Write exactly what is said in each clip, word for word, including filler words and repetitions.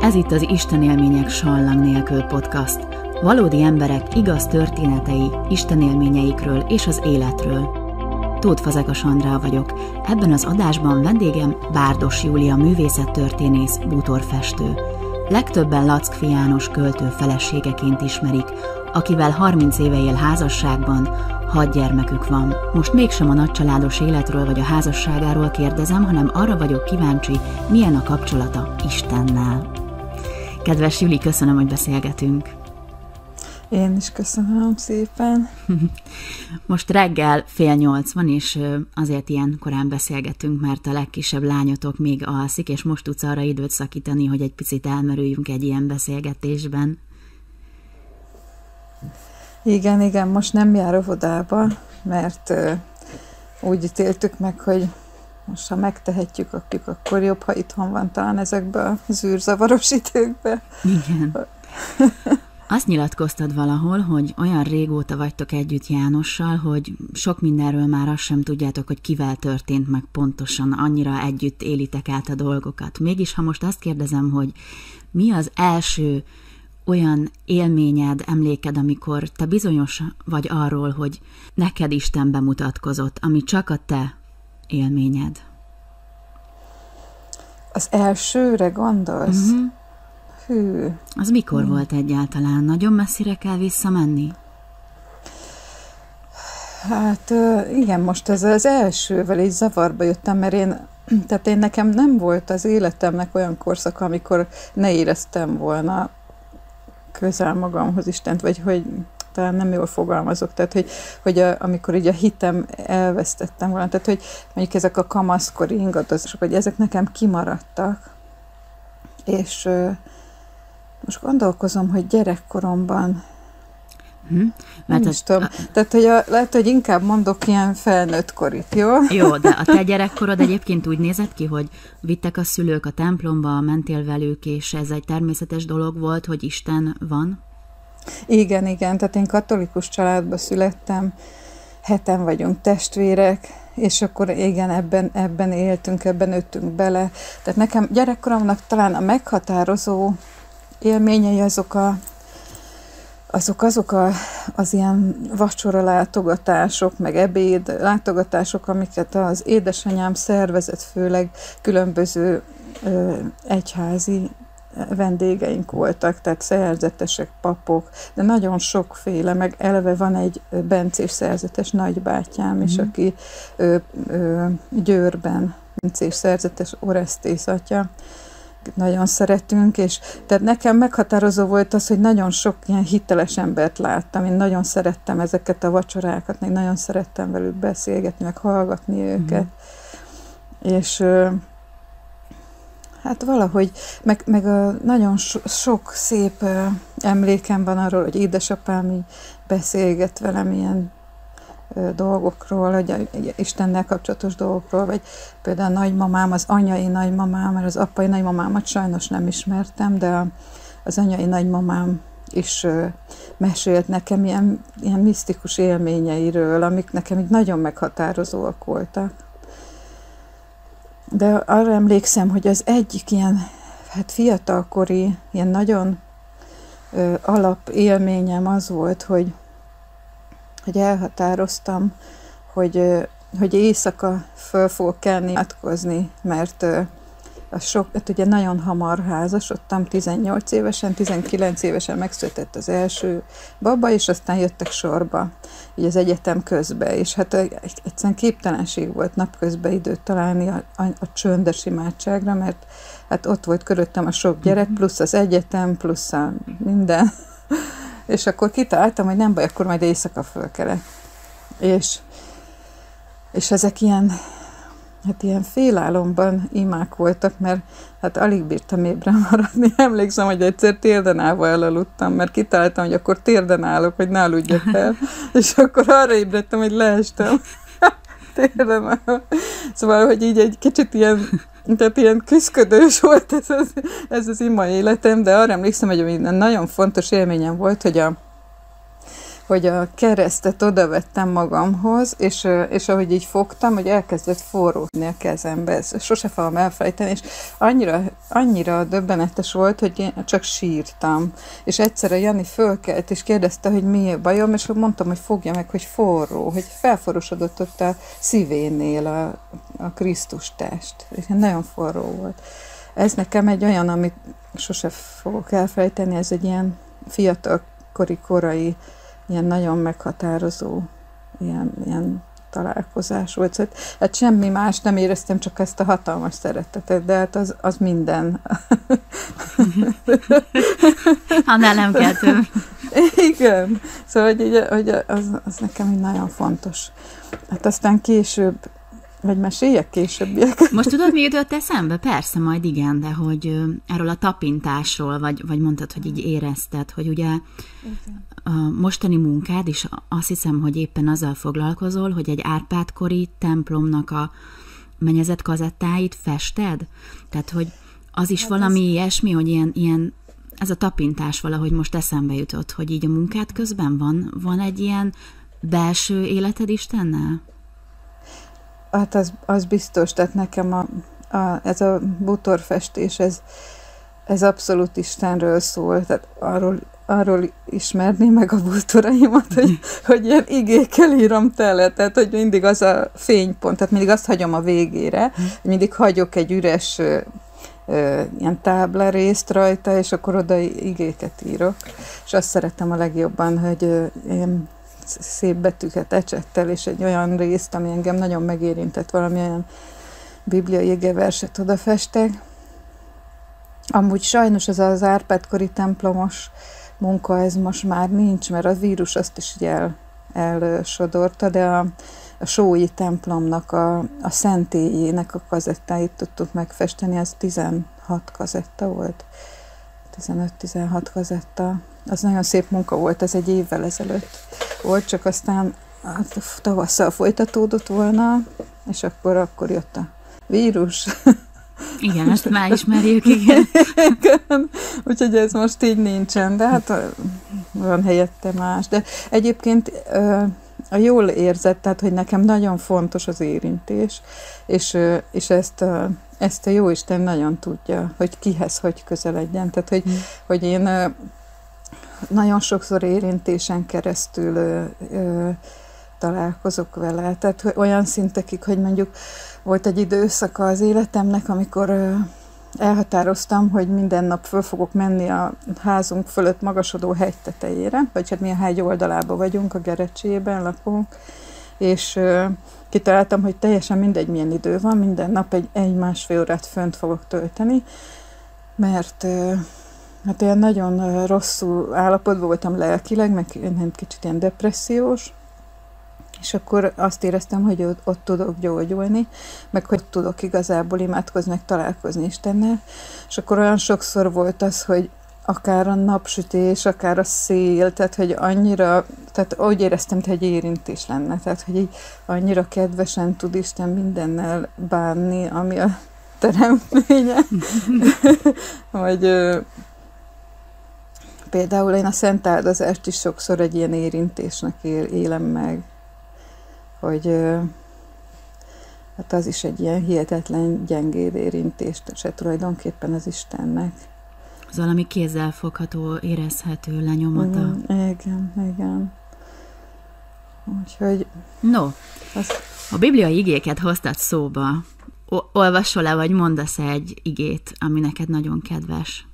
Ez itt az Isten élmények sallang nélkül podcast. Valódi emberek igaz történetei, Isten élményeikről és az életről. Tóth Fazekas Andrea vagyok. Ebben az adásban vendégem Bárdos Júlia művészettörténész, bútorfestő. Legtöbben Lackfi János költő feleségeként ismerik, akivel harminc éve él házasságban, hat gyermekük van. Most mégsem a nagycsaládos életről vagy a házasságáról kérdezem, hanem arra vagyok kíváncsi, milyen a kapcsolata Istennel. Kedves Júli, köszönöm, hogy beszélgetünk. Én is köszönöm szépen. Most reggel fél nyolc van, és azért ilyen korán beszélgetünk, mert a legkisebb lányotok még alszik, és most tudsz arra időt szakítani, hogy egy picit elmerüljünk egy ilyen beszélgetésben. Igen, igen, most nem jár óvodába, mert uh, úgy ítéltük meg, hogy most ha megtehetjük, akkor jobb, ha itthon van talán ezekben a zűrzavaros időkben. Igen. Azt nyilatkoztad valahol, hogy olyan régóta vagytok együtt Jánossal, hogy sok mindenről már azt sem tudjátok, hogy kivel történt meg pontosan, annyira együtt élitek át a dolgokat. Mégis, ha most azt kérdezem, hogy mi az első olyan élményed, emléked, amikor te bizonyos vagy arról, hogy neked Isten bemutatkozott, ami csak a te élményed? Az elsőre gondolsz? Uh-huh. Hű. Az mikor hmm. volt egyáltalán? Nagyon messzire kell visszamenni? Hát igen, most ez az elsővel így zavarba jöttem, mert én, tehát én nekem nem volt az életemnek olyan korszaka, amikor ne éreztem volna közel magamhoz Istent, vagy hogy talán nem jól fogalmazok, tehát hogy, hogy a, amikor így a hitem elvesztettem volna, tehát hogy mondjuk ezek a kamaszkori ingadozások, hogy ezek nekem kimaradtak, és most gondolkozom, hogy gyerekkoromban Hmm. Nem is tudom. A... Tehát, hogy a, lehet, hogy inkább mondok ilyen felnőtt korit, jó? Jó, de a te gyerekkorod egyébként úgy nézett ki, hogy vittek a szülők a templomba, mentél velük, és ez egy természetes dolog volt, hogy Isten van? Igen, igen. Tehát én katolikus családba születtem, heten vagyunk testvérek, és akkor igen, ebben, ebben éltünk, ebben nőttünk bele. Tehát nekem gyerekkoromnak talán a meghatározó élményei azok a azok, azok a, az ilyen vacsora látogatások, meg ebéd látogatások, amiket az édesanyám szervezett, főleg különböző ö, egyházi vendégeink voltak, tehát szerzetesek, papok, de nagyon sokféle, meg eleve van egy bencés szerzetes nagybátyám is, mm. aki ö, ö, Győrben bencés szerzetes Oresztész atya, nagyon szeretünk, és tehát nekem meghatározó volt az, hogy nagyon sok ilyen hiteles embert láttam, én nagyon szerettem ezeket a vacsorákat, meg nagyon szerettem velük beszélgetni, meg hallgatni őket, mm. és hát valahogy, meg, meg a nagyon so, sok szép emlékem van arról, hogy édesapám így beszélget velem ilyen dolgokról, hogy Istennel kapcsolatos dolgokról, vagy például a nagymamám, az anyai nagymamám, mert az apai nagymamámat sajnos nem ismertem, de az anyai nagymamám is mesélt nekem ilyen, ilyen misztikus élményeiről, amik nekem így nagyon meghatározóak voltak. De arra emlékszem, hogy az egyik ilyen hát fiatalkori, ilyen nagyon ö, alap élményem az volt, hogy hogy elhatároztam, hogy, hogy éjszaka föl fogok kelni, átkozni, mert a sok, hát ugye nagyon hamar házasodtam, tizennyolc évesen, tizenkilenc évesen megszületett az első baba, és aztán jöttek sorba, így az egyetem közben, és hát egyszerűen képtelenség volt napközben időt találni a, a, a csöndes imádságra, mert hát ott volt körülöttem a sok gyerek, plusz az egyetem, plusz a minden. És akkor kitaláltam, hogy nem baj, akkor majd éjszaka fölkelek. És, és ezek ilyen, hát ilyen félálomban imák voltak, mert hát alig bírtam ébren maradni. Emlékszem, hogy egyszer térden állva elaludtam, mert kitaláltam, hogy akkor térden állok, hogy ne aludjak el. És akkor arra ébredtem, hogy leestem. Térden állva. Szóval, hogy így egy kicsit ilyen, tehát ilyen küszködős volt ez az, ez az ima életem, de arra emlékszem, hogy nagyon fontos élményem volt, hogy a hogy a keresztet odavettem magamhoz, és, és ahogy így fogtam, hogy elkezdett forródni a kezembe. Ezt sose fogom elfelejteni, és annyira, annyira döbbenetes volt, hogy én csak sírtam. És egyszerre Jani fölkelt, és kérdezte, hogy mi a bajom, és mondtam, hogy fogja meg, hogy forró, hogy felforosodott ott a szívénél a, a Krisztus test. És nagyon forró volt. Ez nekem egy olyan, amit sose fogok elfelejteni, ez egy ilyen fiatalkori, korai, ilyen nagyon meghatározó ilyen, ilyen találkozás volt. Szóval, hát semmi más nem éreztem, csak ezt a hatalmas szeretetet, de hát az, az minden. Annál nem kell több. Igen. Szóval, hogy, így, hogy az, az nekem így nagyon fontos. Hát aztán később, vagy meséljek későbbiek? Most tudod, mi jutott eszembe? Persze, majd igen, de hogy ö, erről a tapintásról, vagy, vagy mondtad, hogy így érezted, hogy ugye igen. A mostani munkád is azt hiszem, hogy éppen azzal foglalkozol, hogy egy Árpád-kori templomnak a mennyezett kazettáit fested? Tehát, hogy az is hát valami ez... ilyesmi, hogy ilyen, ilyen, ez a tapintás valahogy most eszembe jutott, hogy így a munkád közben van, van egy ilyen belső életed Istennel? Hát az, az biztos, tehát nekem a, a, ez a bútorfestés, ez, ez abszolút Istenről szól, tehát arról, arról ismerni meg a bútoraimat, hogy, hogy ilyen igékkel írom tele, tehát hogy mindig az a fénypont, tehát mindig azt hagyom a végére, mindig hagyok egy üres ö, ö, ilyen táblarészt rajta, és akkor oda igéket írok, és azt szeretem a legjobban, hogy ö, én szép betűket ecsettel, és egy olyan részt, ami engem nagyon megérintett, valami olyan bibliai igeverset odafestek. Amúgy sajnos ez az Árpád-kori templomos munka, ez most már nincs, mert a vírus azt is így el, elsodorta, de a, a sói templomnak, a, a szentélyének a kazettáit tudtuk megfesteni, az tizenhat kazetta volt. tizenöt-tizenhat kazetta. Az nagyon szép munka volt, ez egy évvel ezelőtt volt, csak aztán hát, tavasszal folytatódott volna, és akkor, akkor jött a vírus. Igen, ezt már ismerjük, igen. Igen. Úgyhogy ez most így nincsen, de hát van helyette más. De egyébként a jól érzett, tehát, hogy nekem nagyon fontos az érintés, és, és ezt, a, ezt a Jóisten nagyon tudja, hogy kihez hogy közeledjen. Tehát, hogy, hmm. hogy én nagyon sokszor érintésen keresztül ö, ö, találkozok vele. Tehát olyan szintekig, hogy mondjuk volt egy időszaka az életemnek, amikor ö, elhatároztam, hogy minden nap föl fogok menni a házunk fölött magasodó hegy tetejére, vagy hát mi a hegy oldalában vagyunk, a Gerecsében lakunk, és ö, kitaláltam, hogy teljesen mindegy, milyen idő van, minden nap egy, egy másfél órát fönt fogok tölteni, mert ö, hát olyan nagyon rosszul állapotban voltam lelkileg, meg kicsit ilyen depressziós, és akkor azt éreztem, hogy ott, ott tudok gyógyulni, meg hogy tudok igazából imádkozni, meg találkozni Istennel, és akkor olyan sokszor volt az, hogy akár a napsütés, akár a szél, tehát hogy annyira, tehát úgy éreztem, hogy egy érintés lenne, tehát hogy így annyira kedvesen tud Isten mindennel bánni, ami a teremtménye, vagy például én a szent áldozást is sokszor egy ilyen érintésnek élem meg, hogy hát az is egy ilyen hihetetlen gyengéd érintést, se tulajdonképpen az Istennek. Az valami kézzelfogható, érezhető lenyomata. Mm, igen, igen. Úgyhogy... No, az... a bibliai igéket hoztad szóba. O- olvasol-e, vagy mondasz egy igét, ami neked nagyon kedves?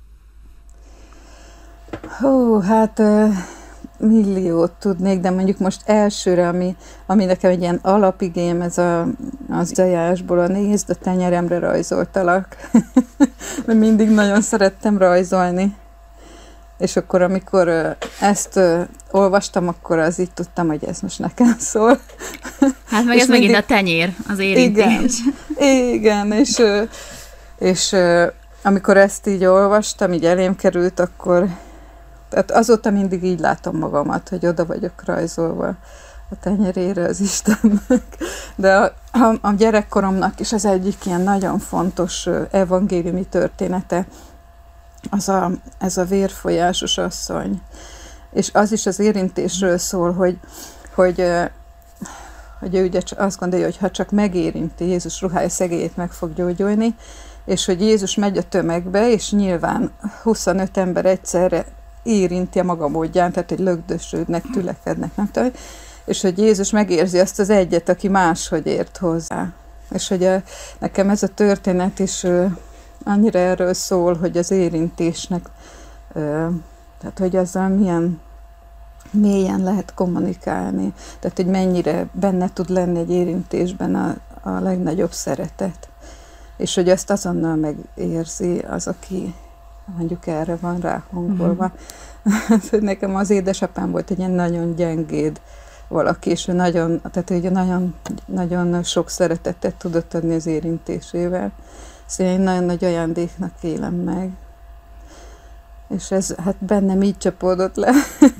Hú, hát uh, milliót tudnék, de mondjuk most elsőre, ami, ami nekem egy ilyen alapigém, ez a, az Izaiásból a nézd, a tenyeremre rajzoltalak. Mert mindig nagyon szerettem rajzolni. És akkor, amikor uh, ezt uh, olvastam, akkor az így tudtam, hogy ez most nekem szól. Hát meg ez mindig... megint a tenyér, az érintés. Igen, igen és, uh, és uh, amikor ezt így olvastam, így elém került, akkor tehát azóta mindig így látom magamat, hogy oda vagyok rajzolva a tenyerére az Istennek. De a, a, a gyerekkoromnak is az egyik ilyen nagyon fontos evangéliumi története, az a, ez a vérfolyásos asszony. és az is az érintésről szól, hogy, hogy, hogy ő ugye azt gondolja, hogy ha csak megérinti Jézus ruhája szegélyét, meg fog gyógyulni, és hogy Jézus megy a tömegbe, és nyilván huszonöt ember egyszerre érinti a maga módján, tehát hogy lögdösödnek, tülekednek, nem tudom, és hogy Jézus megérzi azt az egyet, aki máshogy ért hozzá. És hogy a, nekem ez a történet is ö, annyira erről szól, hogy az érintésnek, ö, tehát hogy azzal milyen mélyen lehet kommunikálni, tehát hogy mennyire benne tud lenni egy érintésben a, a legnagyobb szeretet. És hogy ezt azonnal megérzi az, aki mondjuk erre van ráhangolva. Mm-hmm. Nekem az édesapám volt egy ilyen nagyon gyengéd valaki, és ő nagyon, tehát ugye nagyon, nagyon sok szeretetet tudott adni az érintésével. Szóval én nagyon nagy ajándéknak élem meg. És ez hát bennem így csapódott le.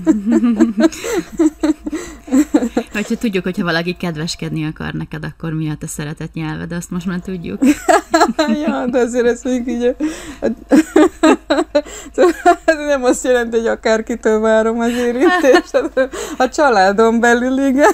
Hogyha tudjuk, hogyha valaki kedveskedni akar neked, akkor mi a te szeretett nyelved, azt most már tudjuk. Ja, de azért ez még így... Nem azt jelenti, hogy akárkitől várom az érintést. A családon belül, igen.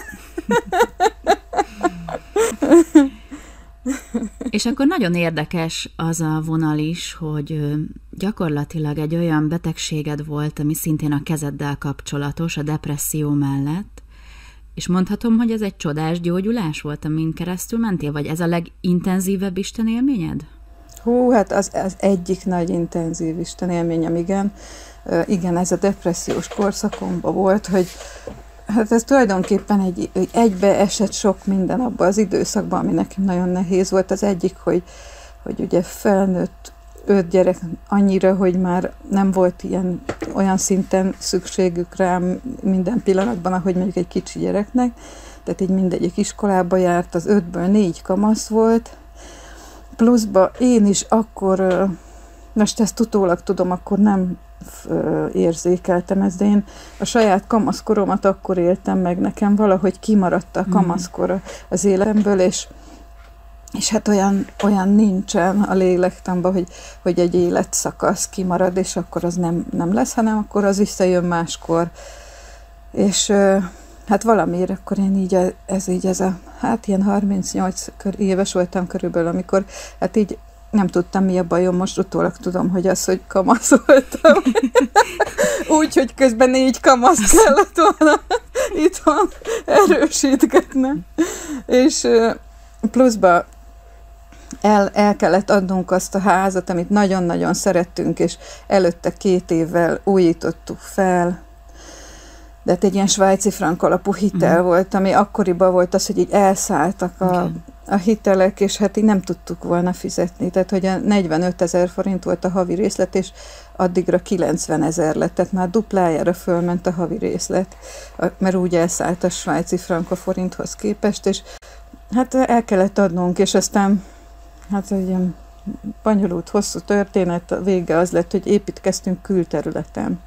És akkor nagyon érdekes az a vonal is, hogy gyakorlatilag egy olyan betegséged volt, ami szintén a kezeddel kapcsolatos, a depresszió mellett, és mondhatom, hogy ez egy csodás gyógyulás volt, amin keresztül mentél, vagy ez a legintenzívebb Isten élményed? Hú, hát az, az egyik nagy intenzív Isten élményem, igen. Uh, igen, ez a depressziós korszakomban volt, hogy hát ez tulajdonképpen egy, egybe esett sok minden abban az időszakban, ami nekem nagyon nehéz volt. Az egyik, hogy, hogy ugye felnőtt öt gyerek annyira, hogy már nem volt ilyen olyan szinten szükségük rám minden pillanatban, ahogy mondjuk egy kicsi gyereknek. Tehát így mindegyik iskolába járt, az ötből négy kamasz volt. Pluszba én is akkor, most ezt utólag tudom, akkor nem érzékeltem ezt, de én a saját kamaszkoromat akkor éltem meg, nekem valahogy kimaradt a kamaszkor az életemből, és, és hát olyan, olyan nincsen a lélektamban, hogy, hogy egy életszakasz kimarad, és akkor az nem, nem lesz, hanem akkor az visszajön máskor. És hát valamiért akkor én így, ez így ez a, hát ilyen harmincnyolc éves voltam körülbelül, amikor hát így nem tudtam, mi a bajom, most utólag tudom, hogy az, hogy kamasz voltam. Úgy, hogy közben négy kamasz kellett volna itthon erősítgetnem. És pluszba el, el kellett adnunk azt a házat, amit nagyon-nagyon szerettünk, és előtte két évvel újítottuk fel. De hát egy ilyen svájci frank alapú hitel mm. volt, ami akkoriban volt az, hogy így elszálltak a, okay. a hitelek, és hát így nem tudtuk volna fizetni. Tehát, hogy a negyvenöt ezer forint volt a havi részlet, és addigra kilencven ezer lett, tehát már duplájára fölment a havi részlet, mert úgy elszállt a svájci frank a forinthoz képest, és hát el kellett adnunk, és aztán hát egy ilyen bonyolult, hosszú történet, a vége az lett, hogy építkeztünk külterületen.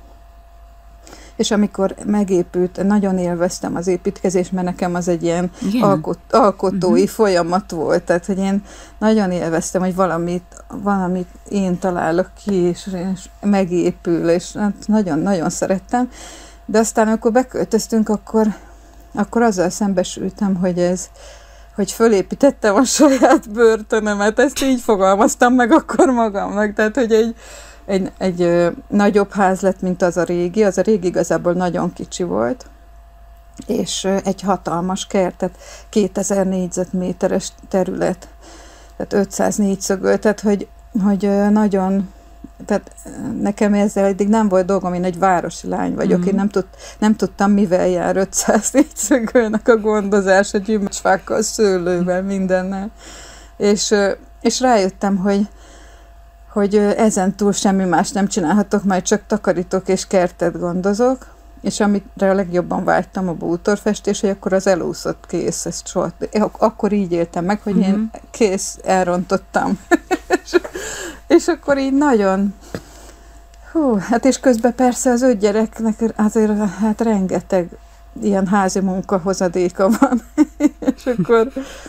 És amikor megépült, nagyon élveztem az építkezést, mert nekem az egy ilyen alkot, alkotói uh-huh. folyamat volt. Tehát, hogy én nagyon élveztem, hogy valamit, valamit én találok ki, és, és megépül, és nagyon-nagyon szerettem. De aztán, amikor beköltöztünk, akkor, akkor azzal szembesültem, hogy ez, hogy fölépítettem a saját börtönömet. Ezt így fogalmaztam meg akkor magamnak. Tehát, hogy egy Egy, egy ö, nagyobb ház lett, mint az a régi. Az a régi igazából nagyon kicsi volt, és ö, egy hatalmas kert, tehát kétezer négyzetméteres terület, tehát ötszáz négyszögöl, tehát hogy, hogy ö, nagyon, tehát nekem ezzel eddig nem volt dolgom, én egy városi lány vagyok, mm. én nem, tud, nem tudtam, mivel jár ötszáz négyszögölnek a gondozása, gyümölcsfákkal, szőlővel, mindennel. És, ö, és rájöttem, hogy hogy ezen túl semmi más nem csinálhatok, majd csak takarítok és kertet gondozok, és amire a legjobban vágytam a bútorfestés, hogy akkor az elúszott, kész, ezt soha. Akkor így éltem meg, hogy uh-huh. én kész, elrontottam. és, és akkor így nagyon, hú, hát és közben persze az öt gyereknek azért hát rengeteg ilyen házi munkahozadéka van, és akkor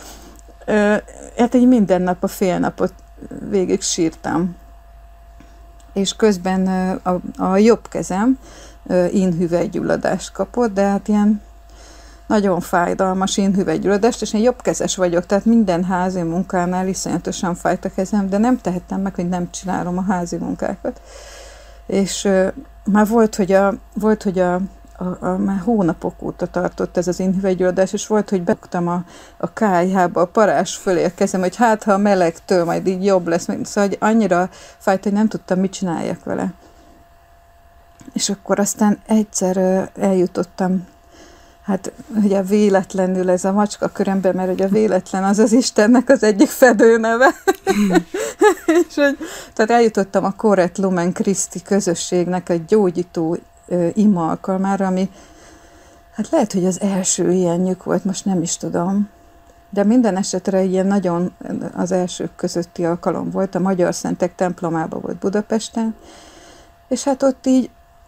hát így minden nap a fél napot végig sírtam. És közben a, a jobb kezem, inhüvelygyulladást kapott, de hát ilyen nagyon fájdalmas inhüvelygyulladást, és én jobbkezes vagyok, tehát minden házi munkánál iszonyatosan fájt a kezem, de nem tehettem meg, hogy nem csinálom a házi munkákat. És uh, már volt, hogy a, volt, hogy a, a, a már hónapok óta tartott ez az inhüvelygyulladás, és volt, hogy beugtam a, a kályhába, a parás fölé a kezem, hogy hát, ha a melegtől majd így jobb lesz, szóval hogy annyira fájt, hogy nem tudtam, mit csináljak vele. És akkor aztán egyszer uh, eljutottam, hát ugye véletlenül ez a macska körömben, mert ugye a véletlen az az Istennek az egyik fedőneve. Mm. És hogy, tehát eljutottam a Koret Lumen Christi közösségnek egy gyógyító uh, ima alkalmára, ami hát lehet, hogy az első ilyenjük volt, most nem is tudom. De minden esetre ilyen nagyon az elsők közötti alkalom volt, a Magyar Szentek templomában volt Budapesten, és hát ott így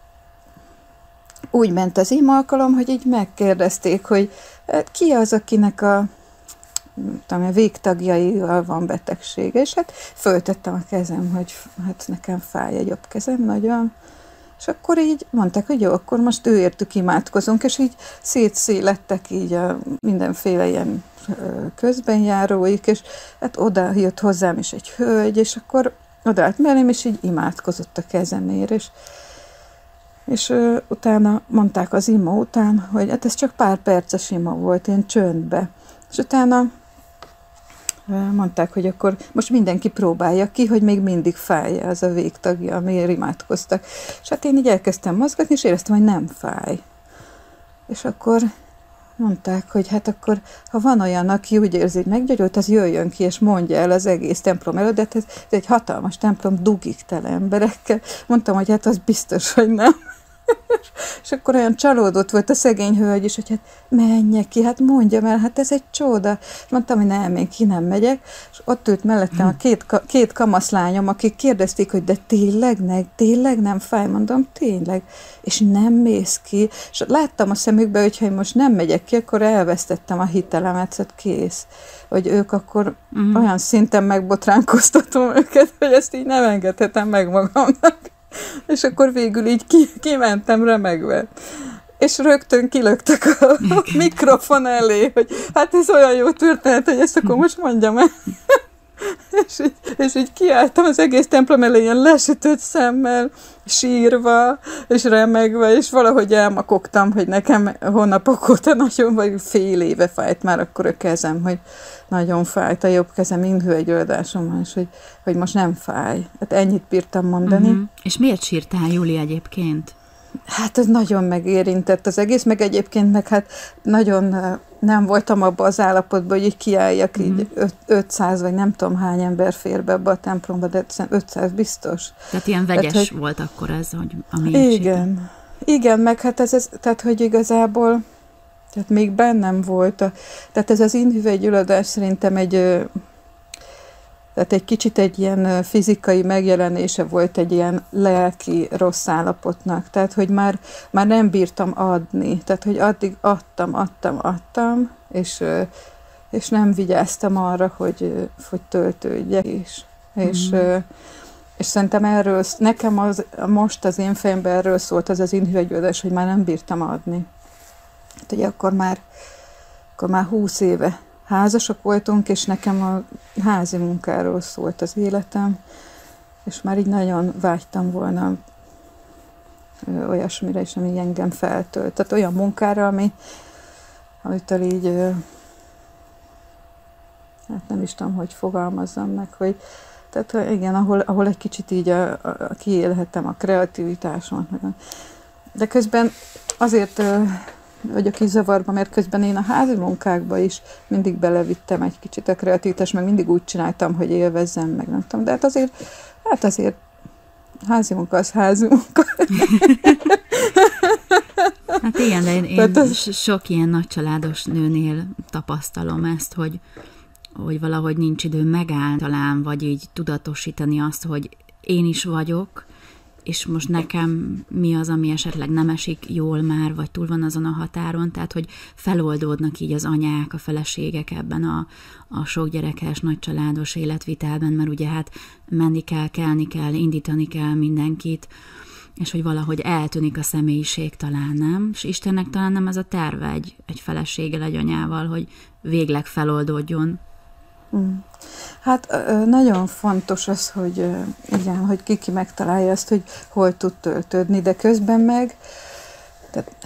úgy ment az ima alkalom, hogy így megkérdezték, hogy hát ki az, akinek a, tudom, a végtagjaival van betegsége, és hát föltettem a kezem, hogy hát nekem fáj a jobb kezem nagyon, és akkor így mondták, hogy jó, akkor most őértük imádkozunk, és így szétszélettek így a mindenféle ilyen közbenjáróik, és hát oda jött hozzám is egy hölgy, és akkor odaállt mellém, és így imádkozott a kezemért, és És ö, utána mondták az ima után, hogy hát ez csak pár perces ima volt, én csöndbe. És utána ö, mondták, hogy akkor most mindenki próbálja ki, hogy még mindig fáj az a végtagja, amiért imádkoztak. És hát én így elkezdtem mozgatni, és éreztem, hogy nem fáj. És akkor mondták, hogy hát akkor, ha van olyan, aki úgy érzi, hogy meggyógyult, az jöjjön ki, és mondja el az egész templom előtt, de hát ez, ez egy hatalmas templom, dugig tele emberekkel. Mondtam, hogy hát az biztos, hogy nem. És akkor olyan csalódott volt a szegény hölgy is, hogy hát menjek ki, hát mondjam el, hát ez egy csoda. És mondtam, hogy nem, én ki nem megyek. És ott ült mellettem a két, két kamaszlányom, akik kérdezték, hogy de tényleg, ne, tényleg nem fáj? Mondom, tényleg. És nem mész ki. És láttam a szemükbe, hogy ha én most nem megyek ki, akkor elvesztettem a hitelemet, szóval kész. Hogy ők akkor uh-huh. olyan szinten megbotránkoztatom őket, hogy ezt így nem engedhetem meg magamnak. És akkor végül így ki, kimentem remegve. És rögtön kilöktek a mikrofon elé, hogy hát ez olyan jó történet, hogy ezt akkor most mondjam el. és, így, és így kiálltam az egész templom elé ilyen lesütött szemmel, sírva, és remegve, és valahogy elmakogtam, hogy nekem hónapok óta nagyon, vagy fél éve fájt már akkor a kezem, hogy nagyon fájt a jobb kezem, inhüvelygyulladásom, és hogy, hogy most nem fáj. Hát ennyit bírtam mondani. Uh-huh. És miért sírtál, Júli, egyébként? Hát ez nagyon megérintett az egész, meg egyébként meg hát nagyon nem voltam abban az állapotban, hogy így kiálljak, uh-huh. így ötszáz vagy nem tudom hány ember fér be abba a templomba, de ötszáz biztos. Tehát ilyen vegyes tehát, hogy... volt akkor ez, hogy ami igen. Sírtam. Igen, meg hát ez, ez, tehát hogy igazából tehát még bennem volt. A, tehát ez az inhüvelygyulladás szerintem egy, tehát egy kicsit egy ilyen fizikai megjelenése volt egy ilyen lelki rossz állapotnak. Tehát, hogy már, már nem bírtam adni. Tehát, hogy addig adtam, adtam, adtam, és, és nem vigyáztam arra, hogy, hogy töltődjek is. Mm-hmm. És, és szerintem erről, nekem az, most az én fejemben erről szólt az az inhüvelygyulladás, hogy már nem bírtam adni. Hát ugye akkor már, akkor már húsz éve házasok voltunk, és nekem a házi munkáról szólt az életem, és már így nagyon vágytam volna ö, olyasmire is, ami engem feltölt. Tehát olyan munkára, ami, amitől így, ö, hát nem is tudom, hogy fogalmazzam meg, hogy tehát igen, ahol, ahol egy kicsit így a, a, a kiélhetem a kreativitásomat. De közben azért ö, vagyok így zavarban, mert közben én a házi munkákba is mindig belevittem egy kicsit a kreativitást, meg mindig úgy csináltam, hogy élvezzem, meg nem tudom. De hát azért, hát azért házi munka az házi munka. Hát igen, de én, én az... sok ilyen nagycsaládos nőnél tapasztalom ezt, hogy, hogy valahogy nincs idő megállni talán, vagy így tudatosítani azt, hogy én is vagyok, és most nekem mi az, ami esetleg nem esik jól már, vagy túl van azon a határon, tehát hogy feloldódnak így az anyák, a feleségek ebben a, a sok gyerekes, nagycsaládos életvitelben, mert ugye hát menni kell, kelni kell, indítani kell mindenkit, és hogy valahogy eltűnik a személyiség talán, nem? És Istennek talán nem ez a terve egy, egy feleséggel, egy anyával, hogy végleg feloldódjon. Hát nagyon fontos az, hogy igen, hogy ki-ki megtalálja azt, hogy hol tud töltődni, de közben meg tehát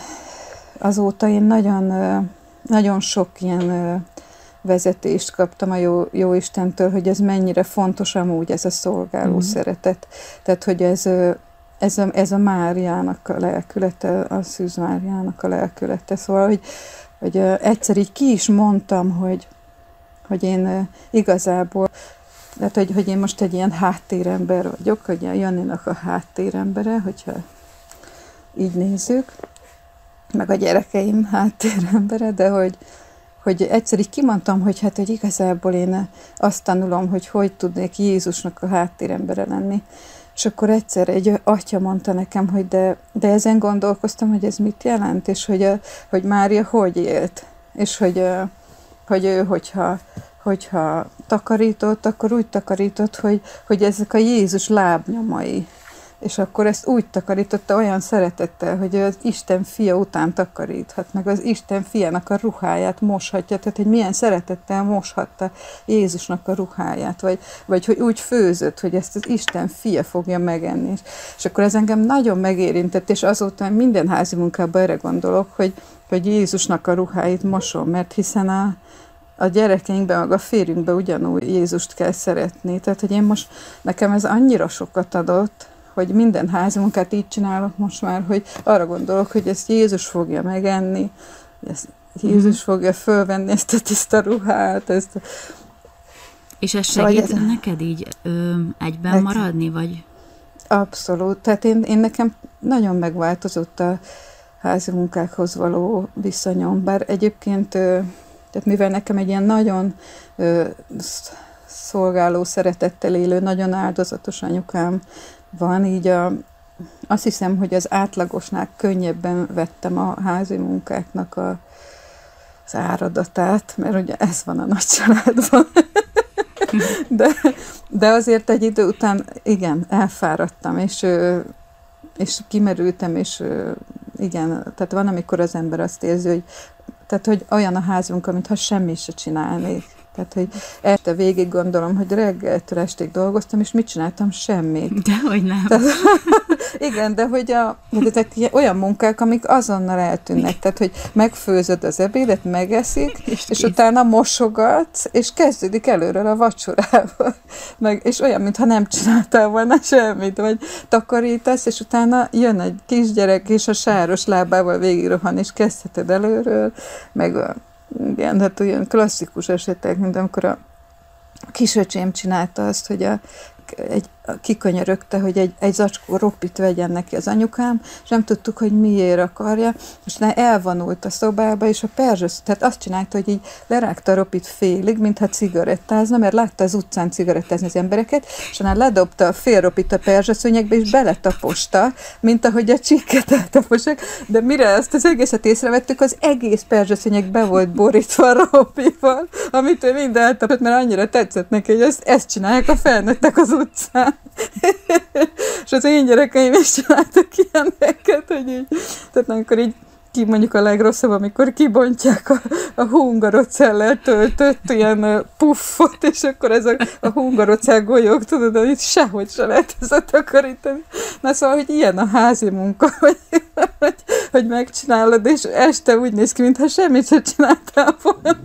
azóta én nagyon, nagyon sok ilyen vezetést kaptam a jó, jó Istentől, hogy ez mennyire fontos amúgy ez a szolgáló mm. szeretet. Tehát, hogy ez, ez, a, ez a Máriának a lelkülete, a Szűz Máriának a lelkülete. Szóval, hogy, hogy egyszer így ki is mondtam, hogy, hogy én igazából, tehát, hogy, hogy én most egy ilyen háttérember vagyok, hogy a Janinak a háttérembere, hogyha így nézzük, meg a gyerekeim háttérembere, de hogy, hogy egyszer így kimondtam, hogy hát, hogy igazából én azt tanulom, hogy hogy tudnék Jézusnak a háttérembere lenni. És akkor egyszer egy atya mondta nekem, hogy de, de ezen gondolkoztam, hogy ez mit jelent, és hogy, a, hogy Mária hogy élt, és hogy, hogy ő, hogyha, hogyha takarított, akkor úgy takarított, hogy, hogy ezek a Jézus lábnyomai. És akkor ezt úgy takarította olyan szeretettel, hogy az Isten fia után takaríthat, meg az Isten fiának a ruháját moshatja, tehát hogy milyen szeretettel moshatta Jézusnak a ruháját, vagy, vagy hogy úgy főzött, hogy ezt az Isten fia fogja megenni. És akkor ez engem nagyon megérintett, és azóta minden házi munkában erre gondolok, hogy, hogy Jézusnak a ruháit mosom, mert hiszen a a gyerekeinkben, meg a férjünkben ugyanúgy Jézust kell szeretni. Tehát, hogy én most, nekem ez annyira sokat adott, hogy minden házi munkát így csinálok most már, hogy arra gondolok, hogy ezt Jézus fogja megenni, ezt Jézus fogja fölvenni ezt a tiszta ruhát. Ezt a... És ez segít ez... neked így ö, egyben Nek... maradni, vagy? Abszolút. Tehát én, én nekem nagyon megváltozott a házi munkákhoz való viszonyom, bár egyébként, ö, tehát mivel nekem egy ilyen nagyon ö, szolgáló szeretettel élő, nagyon áldozatos anyukám van, így a, azt hiszem, hogy az átlagosnál könnyebben vettem a házi munkáknak a, az áradatát, mert ugye ez van a nagy családban. de, de azért egy idő után, igen, elfáradtam, és, és kimerültem, és igen, tehát van, amikor az ember azt érzi, hogy, tehát, hogy olyan a házunk, mintha semmi se csinálnék. Tehát, hogy este végig gondolom, hogy reggeltől estig dolgoztam, és mit csináltam? Semmit. Dehogy nem. Tehát, igen, de hogy a, ezek olyan munkák, amik azonnal eltűnnek. Tehát, hogy megfőzöd az ebédet, megeszik, és, és utána mosogatsz, és kezdődik előről a vacsorával. Meg, és olyan, mintha nem csináltál volna semmit, vagy takarítasz, és utána jön egy kisgyerek, és a sáros lábával végigrohan, és kezdheted előről, meg a igen, hát olyan klasszikus esetek, mint amikor a kisöcsém csinálta azt, hogy a, egy, a, kikönyörögte, hogy egy, egy zacskó ropit vegyen neki az anyukám, és nem tudtuk, hogy miért akarja, és elvonult a szobába, és a perzsös, tehát azt csinálta, hogy így lerágta a ropit félig, mintha cigarettázna, mert látta az utcán cigarettázni az embereket, és annál ledobta a fél ropit a perzsaszőnyegbe, és beletaposta, mint ahogy a csikket eltaposok, de mire ezt az egészet észrevettük, az egész perzsaszőnyeg be volt borítva a ropival, amit ő mind eltapott, mert annyira tetszett neki, hogy ezt, ezt csinálják a felnőttek az utcán. És az én gyerekeim is csináltak ilyeneket, hogy így, tehát amikor így ki mondjuk a legrosszabb, amikor kibontják a, a hungarocellel töltött ilyen puffot, és akkor ezek a hungarocell golyók, tudod, hogy itt sehogy se lehet ezt takarítani. Na szóval, hogy ilyen a házi munka, hogy, hogy, hogy megcsinálod, és este úgy néz ki, mintha semmit sem csináltál volna.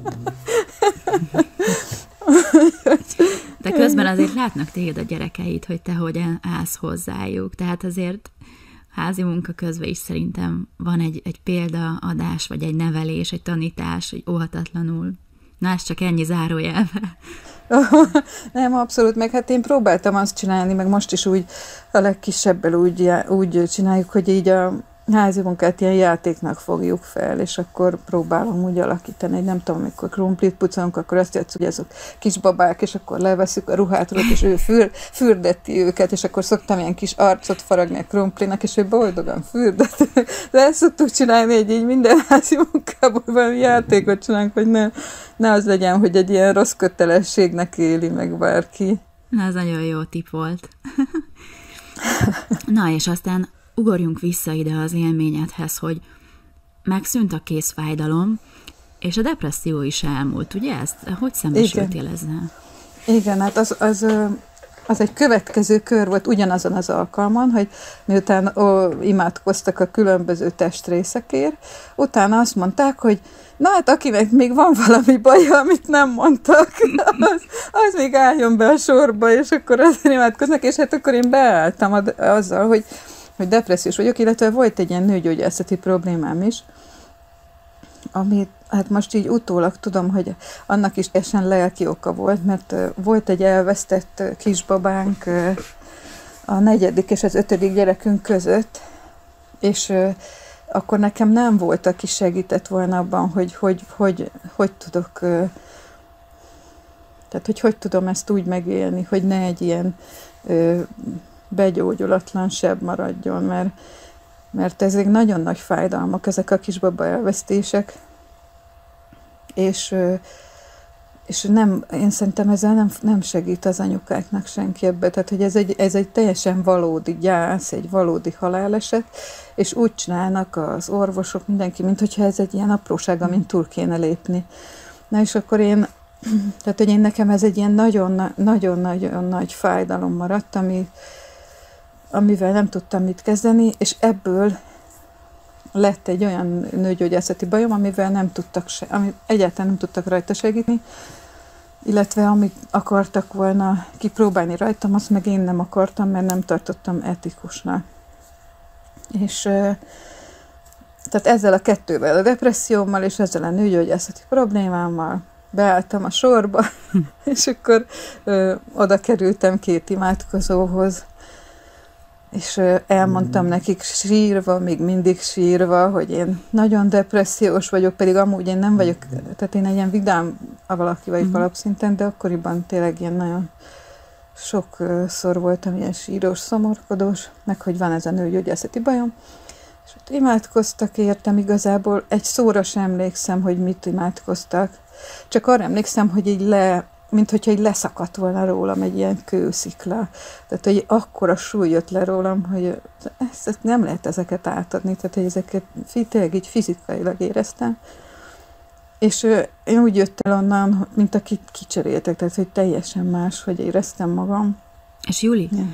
De közben azért látnak téged a gyerekeid, hogy te hogyan állsz hozzájuk. Tehát azért házi munka közben is szerintem van egy, egy példaadás, vagy egy nevelés, egy tanítás, hogy óhatatlanul. Na, ez csak ennyi zárójelve. Nem, abszolút, meg hát én próbáltam azt csinálni, meg most is úgy a legkisebbel úgy, úgy csináljuk, hogy így a házi munkát ilyen játéknak fogjuk fel, és akkor próbálom úgy alakítani, hogy nem tudom, amikor krumplit pucolunk, akkor azt játszunk, hogy azok kisbabák, és akkor leveszük a ruhátról, és ő für, fürdeti őket, és akkor szoktam ilyen kis arcot faragni a krumplinak, és ő boldogan fürdet. De ezt szoktuk csinálni, hogy így minden házi munkában valami játékot csinálunk, hogy ne, ne az legyen, hogy egy ilyen rossz kötelességnek éli meg bárki. Na, ez nagyon jó tipp volt. Na, és aztán ugorjunk vissza ide az élményedhez, hogy megszűnt a kézfájdalom, és a depresszió is elmúlt, ugye ezt? Hogy szembesültél ezzel? Igen, hát az, az, az egy következő kör volt ugyanazon az alkalman, hogy miután ó, imádkoztak a különböző testrészekért, utána azt mondták, hogy na hát akinek még van valami baja, amit nem mondtak, az, az még álljon be a sorba, és akkor azért imádkoznak, és hát akkor én beálltam ad, azzal, hogy, hogy depressziós vagyok, illetve volt egy ilyen nőgyógyászati problémám is, amit hát most így utólag tudom, hogy annak is teljesen lelki oka volt, mert volt egy elvesztett kisbabánk a negyedik és az ötödik gyerekünk között, és akkor nekem nem volt, aki segített volna abban, hogy hogy, hogy, hogy tudok, tehát hogy hogy tudom ezt úgy megélni, hogy ne egy ilyen begyógyulatlan seb maradjon, mert, mert ezek nagyon nagy fájdalmak, ezek a kisbaba elvesztések, és, és nem, én szerintem ezzel nem, nem segít az anyukáknak senki ebbe, tehát hogy ez egy, ez egy teljesen valódi gyász, egy valódi haláleset, és úgy csinálnak az orvosok, mindenki, mint hogyha ez egy ilyen apróság, amin túl kéne lépni. Na és akkor én, tehát hogy én nekem ez egy ilyen nagyon-nagyon nagy fájdalom maradt, ami, amivel nem tudtam mit kezdeni, és ebből lett egy olyan nőgyógyászati bajom, amivel nem tudtak se, ami egyáltalán nem tudtak rajta segíteni, illetve amit akartak volna kipróbálni rajtam, azt meg én nem akartam, mert nem tartottam etikusnak. És tehát ezzel a kettővel, a depressziómmal és ezzel a nőgyógyászati problémámmal beálltam a sorba, és akkor ö, oda kerültem két imádkozóhoz, és elmondtam nekik sírva, még mindig sírva, hogy én nagyon depressziós vagyok, pedig amúgy én nem vagyok, tehát én egy ilyen vidám valaki vagyok mm. alapszinten, de akkoriban tényleg ilyen nagyon sokszor voltam ilyen sírós, szomorkodós, meg hogy van ez a nőgyógyászati bajom, és ott imádkoztak értem, igazából egy szóra sem emlékszem, hogy mit imádkoztak, csak arra emlékszem, hogy így le, mint hogyha így leszakadt volna rólam egy ilyen kőszikla. Tehát, hogy akkora súly jött le rólam, hogy ezt, ezt nem lehet ezeket átadni, tehát, hogy ezeket tényleg így fizikailag éreztem. És én úgy jött el onnan, mint akit kicseréltek, tehát, hogy teljesen más, hogy éreztem magam. És Juli, ja.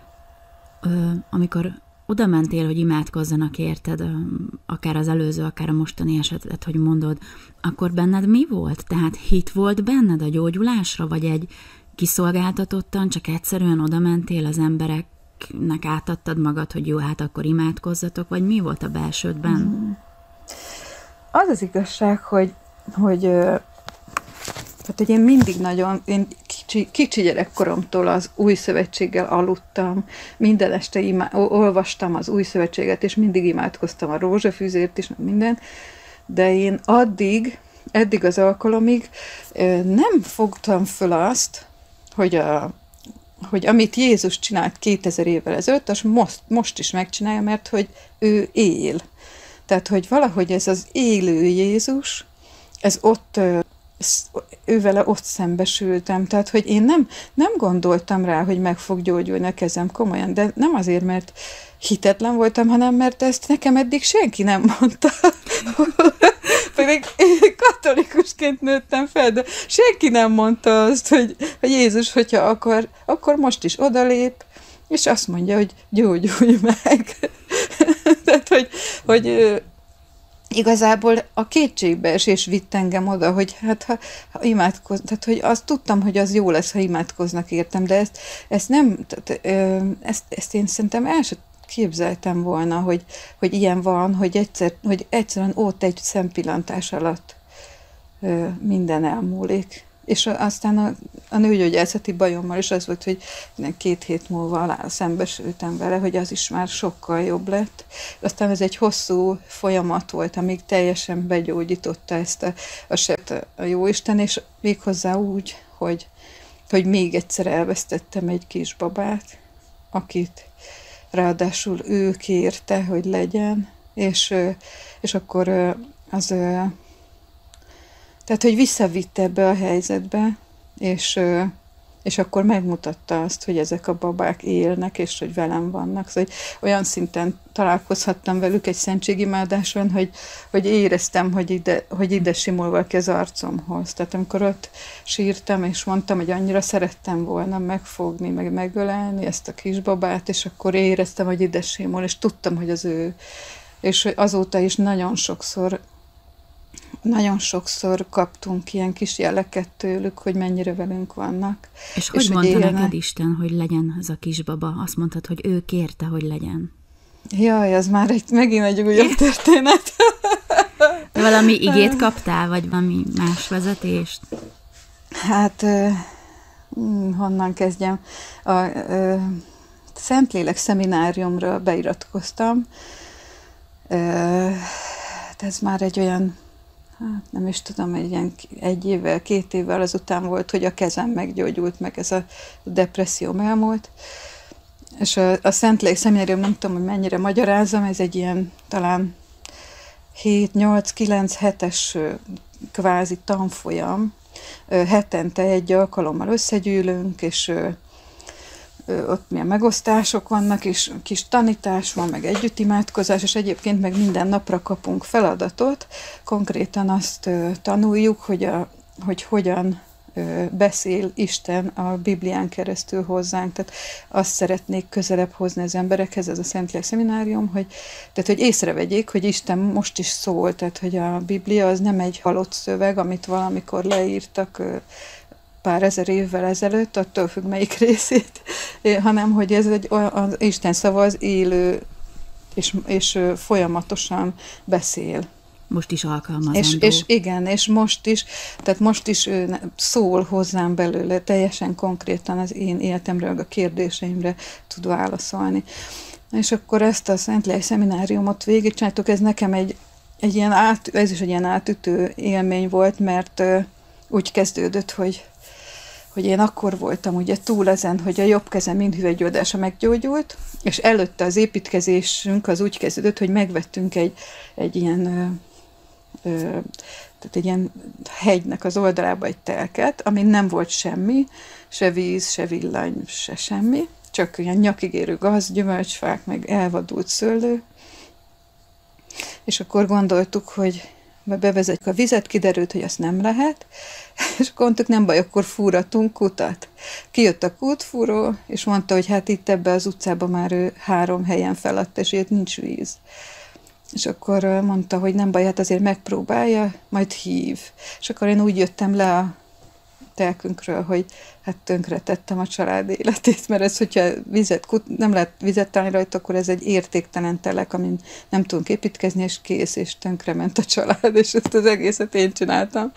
ö, amikor oda mentél, hogy imádkozzanak érted, akár az előző, akár a mostani esetet, hogy mondod, akkor benned mi volt? Tehát hit volt benned a gyógyulásra, vagy egy kiszolgáltatottan, csak egyszerűen oda mentél az embereknek, átadtad magad, hogy jó, hát akkor imádkozzatok, vagy mi volt a belsődben? Az az igazság, hogy, hogy hát, hogy én mindig nagyon, én kicsi, kicsi gyerekkoromtól az Új Szövetséggel aludtam, minden este imá, olvastam az Új Szövetséget, és mindig imádkoztam a rózsafűzért is, minden, de én addig, eddig az alkalomig nem fogtam föl azt, hogy, a, hogy amit Jézus csinált kétezer évvel ezelőtt, az most, most is megcsinálja, mert hogy ő él. Tehát, hogy valahogy ez az élő Jézus, ez ott ővele ott szembesültem, tehát, hogy én nem, nem gondoltam rá, hogy meg fog gyógyulni a kezem komolyan, de nem azért, mert hitetlen voltam, hanem mert ezt nekem eddig senki nem mondta. Pedig katolikusként nőttem fel, de senki nem mondta azt, hogy, hogy Jézus, hogyha akar, akkor most is odalép, és azt mondja, hogy gyógyulj meg. Tehát, hogy, hogy igazából a kétségbeesés vitt engem oda, hogy hát ha, ha imádkoz, tehát hogy azt tudtam, hogy az jó lesz, ha imádkoznak értem, de ezt, ezt nem, tehát, ezt, ezt én szerintem el sem képzeltem volna, hogy, hogy ilyen van, hogy, egyszer, hogy egyszerűen ott egy szempillantás alatt minden elmúlik. És aztán a, a nőgyógyászati bajommal is az volt, hogy két hét múlva alá szembesültem vele, hogy az is már sokkal jobb lett. Aztán ez egy hosszú folyamat volt, amíg teljesen begyógyította ezt a, a sebet a Jóisten, és méghozzá úgy, hogy, hogy még egyszer elvesztettem egy kisbabát, akit ráadásul ő kérte, hogy legyen, és, és akkor az... Tehát, hogy visszavitte ebbe a helyzetbe, és, és akkor megmutatta azt, hogy ezek a babák élnek, és hogy velem vannak. Szóval hogy olyan szinten találkozhattam velük egy szentségimádáson, hogy, hogy éreztem, hogy ide, hogy ide simul valaki az arcomhoz. Tehát amikor ott sírtam, és mondtam, hogy annyira szerettem volna megfogni, meg megölelni ezt a kisbabát, és akkor éreztem, hogy ide simul, és tudtam, hogy az ő. És azóta is nagyon sokszor Nagyon sokszor kaptunk ilyen kis jeleket tőlük, hogy mennyire velünk vannak. És hogy és mondta hogy neked Isten, hogy legyen ez a kisbaba? Azt mondtad, hogy ő kérte, hogy legyen. Jaj, az már egy, megint egy újabb történet. Valami igét kaptál, vagy valami más vezetést? Hát, honnan kezdjem? A, a Szentlélek szemináriumra beiratkoztam. Ez már egy olyan, hát nem is tudom, egy, ilyen egy évvel, két évvel azután volt, hogy a kezem meggyógyult, meg ez a depresszióm elmúlt. És a, a Szentlélek szeminárium, nem tudom, hogy mennyire magyarázom, ez egy ilyen talán hét, nyolc, kilenc hetes kvázi tanfolyam. Hetente egy alkalommal összegyűlünk, és ott milyen megosztások vannak, és kis tanítás van, meg együttimádkozás, és egyébként meg minden napra kapunk feladatot. Konkrétan azt tanuljuk, hogy, a, hogy hogyan beszél Isten a Biblián keresztül hozzánk. Tehát azt szeretnék közelebb hozni az emberekhez, ez a Szentlélek szeminárium, hogy, tehát, hogy észrevegyék, hogy Isten most is szól, tehát hogy a Biblia az nem egy halott szöveg, amit valamikor leírtak pár ezer évvel ezelőtt, attól függ melyik részét, hanem hogy ez egy, az Isten szava az élő, és, és folyamatosan beszél. Most is alkalmazandó. És, és igen, és most is, tehát most is ő szól hozzám belőle, teljesen konkrétan az én életemről, a kérdéseimre tud válaszolni. És akkor ezt a Szentlélek szemináriumot végigcsináltuk, ez nekem egy, egy ilyen át, ez is egy ilyen átütő élmény volt, mert uh, úgy kezdődött, hogy hogy én akkor voltam ugye túl ezen, hogy a jobb kezem mindhüvelygyógyulása meggyógyult, és előtte az építkezésünk az úgy kezdődött, hogy megvettünk egy, egy ilyen ö, ö, tehát egy ilyen hegynek az oldalába egy telket, amin nem volt semmi, se víz, se villany, se semmi, csak ilyen nyakig érő gaz, gyümölcsfák, meg elvadult szőlő. És akkor gondoltuk, hogy bevezetjük a vizet, kiderült, hogy azt nem lehet, és akkor mondtuk, nem baj, akkor fúratunk kutat. Kijött a kútfúró, és mondta, hogy hát itt ebbe az utcába már ő három helyen feladta, és itt nincs víz. És akkor mondta, hogy nem baj, hát azért megpróbálja, majd hív. És akkor én úgy jöttem le a telkünkről, hogy hát tönkretettem a család életét, mert ez, hogyha vizet, nem lehet vizet találni rajta, akkor ez egy értéktelen telek, amin nem tudunk építkezni, és kész, és tönkrement a család, és ezt az egészet én csináltam.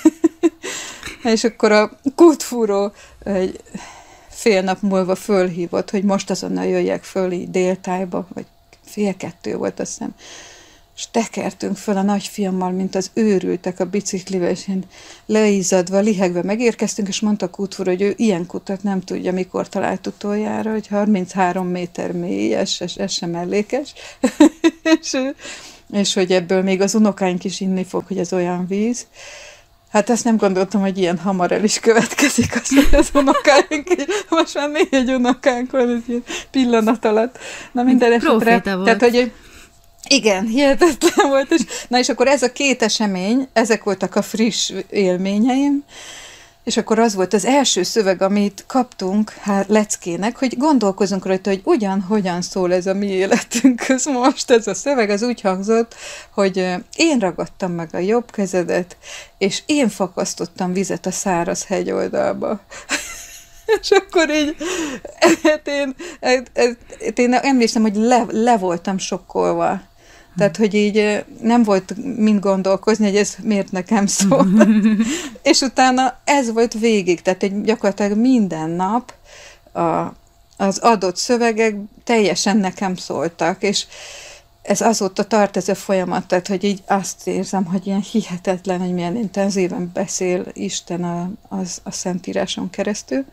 És akkor a kútfúró egy fél nap múlva fölhívott, hogy most azonnal jöjjek föl így déltájba, vagy fél kettő volt, azt hiszem, és tekertünk föl a nagyfiammal, mint az őrültek a biciklivel, és én leizzadva, lihegve megérkeztünk, és mondta a kútfúró, hogy ő ilyen kutat nem tudja, mikor talált utoljára, hogy harminchárom méter mély, ez, ez, ez sem mellékes, és, és hogy ebből még az unokáink is inni fog, hogy ez olyan víz. Hát ezt nem gondoltam, hogy ilyen hamar el is következik, azt, hogy az unokáink, most már négy unokánk van, egy ilyen pillanat alatt. Na minden esetre, tehát, hogy igen, hihetetlen volt, és na és akkor ez a két esemény, ezek voltak a friss élményeim, és akkor az volt az első szöveg, amit kaptunk hát leckének, hogy gondolkozunk rajta, hogy ugyan, hogyan szól ez a mi életünkhöz most. Ez a szöveg az úgy hangzott, hogy én ragadtam meg a jobb kezedet, és én fakasztottam vizet a száraz hegyoldalba. És akkor így, hát én, hát én emlékszem, hogy le, le voltam sokkolva. Tehát, hogy így nem volt mind gondolkozni, hogy ez miért nekem szól. És utána ez volt végig, tehát hogy gyakorlatilag minden nap a, az adott szövegek teljesen nekem szóltak, és ez azóta tart ez a folyamat, tehát hogy így azt érzem, hogy ilyen hihetetlen, hogy milyen intenzíven beszél Isten a, az, a Szentíráson keresztül.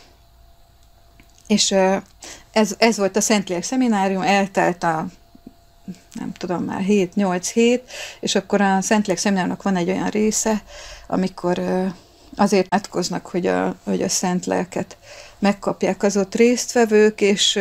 És ez, ez volt a Szentlélek szeminárium, eltelt a nem tudom már, hét-nyolc hét, és akkor a Szentlélek szemináriumnak van egy olyan része, amikor azért átkoznak, hogy a, hogy a szent lelket megkapják az ott résztvevők, és,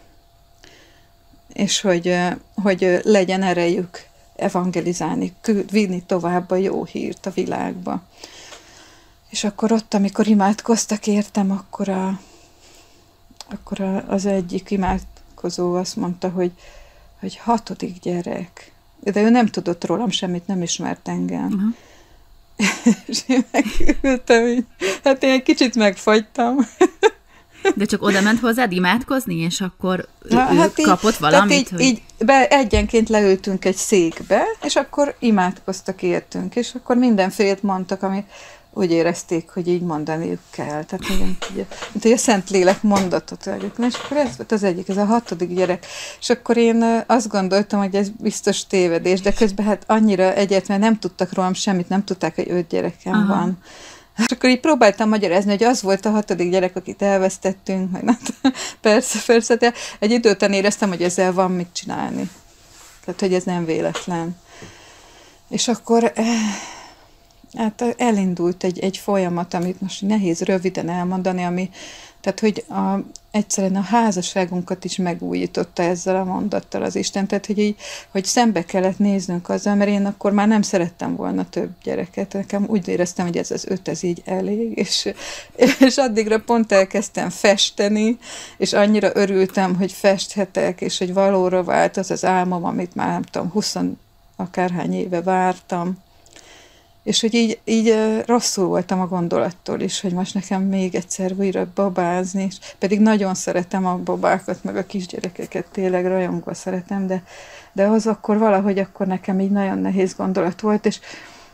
és hogy, hogy legyen erejük evangelizálni, vinni tovább a jó hírt a világba. És akkor ott, amikor imádkoztak értem, akkor, a, akkor a, az egyik imádkozó azt mondta, hogy, hogy hatodik gyerek. De ő nem tudott rólam semmit, nem ismert engem. Uh-huh. És én megültem, így, hát én egy kicsit megfagytam. De csak oda ment hozzád imádkozni, és akkor ő, hát ő így, kapott valamit? Így, hogy... így be, egyenként leültünk egy székbe, és akkor imádkoztak értünk, és akkor mindenfélét mondtak, amit úgy érezték, hogy így mondaniuk kell. Tehát igen, ugye, mint hogy a Szentlélek mondatot vegyük. És akkor ez volt az egyik, ez a hatodik gyerek. És akkor én azt gondoltam, hogy ez biztos tévedés, de közben hát annyira egyértelműen nem tudtak rólam semmit, nem tudták, hogy öt gyerekem Aha. van. És akkor így próbáltam magyarázni, hogy az volt a hatodik gyerek, akit elvesztettünk, meg nem, persze, persze, de egy idő után éreztem, hogy ezzel van mit csinálni. Tehát, hogy ez nem véletlen. És akkor hát elindult egy, egy folyamat, amit most nehéz röviden elmondani, ami, tehát, hogy a, egyszerűen a házasságunkat is megújította ezzel a mondattal az Isten, tehát, hogy, így, hogy szembe kellett néznünk azzal, mert én akkor már nem szerettem volna több gyereket, nekem úgy éreztem, hogy ez az öt, ez így elég, és, és addigra pont elkezdtem festeni, és annyira örültem, hogy festhetek, és hogy valóra vált az az álmom, amit már nem tudom, húsz akárhány éve vártam, és hogy így, így rosszul voltam a gondolattól is, hogy most nekem még egyszer újra babázni, és pedig nagyon szeretem a babákat, meg a kisgyerekeket, tényleg rajongva szeretem, de, de az akkor valahogy akkor nekem így nagyon nehéz gondolat volt, és,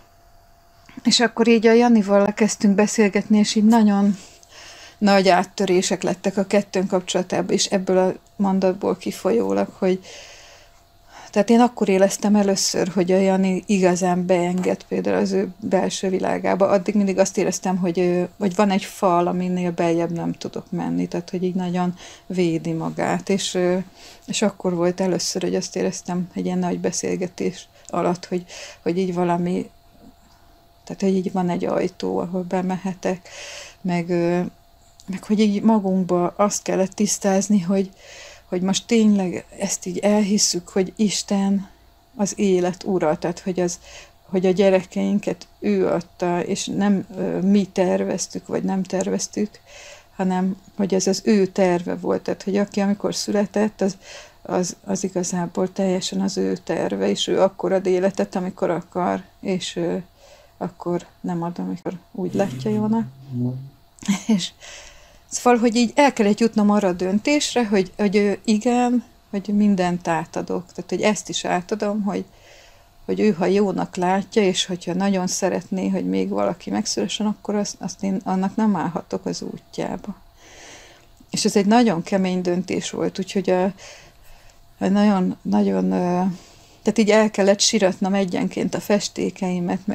és akkor így a Janival kezdtünk beszélgetni, és így nagyon nagy áttörések lettek a kettőnk kapcsolatában, és ebből a mondatból kifolyólag, hogy tehát én akkor éreztem először, hogy a Jani igazán beenged például az ő belső világába. Addig mindig azt éreztem, hogy, hogy van egy fal, aminél beljebb nem tudok menni, tehát hogy így nagyon védi magát. És, és akkor volt először, hogy azt éreztem egy ilyen nagy beszélgetés alatt, hogy, hogy így valami, tehát hogy így van egy ajtó, ahol bemehetek, meg, meg hogy így magunkba azt kellett tisztázni, hogy hogy most tényleg ezt így elhisszük, hogy Isten az élet ura, tehát hogy, az, hogy a gyerekeinket ő adta, és nem mi terveztük, vagy nem terveztük, hanem hogy ez az ő terve volt, tehát hogy aki amikor született, az, az, az igazából teljesen az ő terve, és ő akkor ad életet, amikor akar, és ő akkor nem ad, amikor úgy látja jónak. És szóval, hogy így el kellett jutnom arra a döntésre, hogy, hogy igen, hogy mindent átadok. Tehát, hogy ezt is átadom, hogy, hogy ő, ha jónak látja, és hogyha nagyon szeretné, hogy még valaki megszülessen, akkor azt, azt én annak nem állhatok az útjába. És ez egy nagyon kemény döntés volt, úgyhogy a, a nagyon, nagyon, tehát így el kellett siratnom egyenként a festékeimet, meg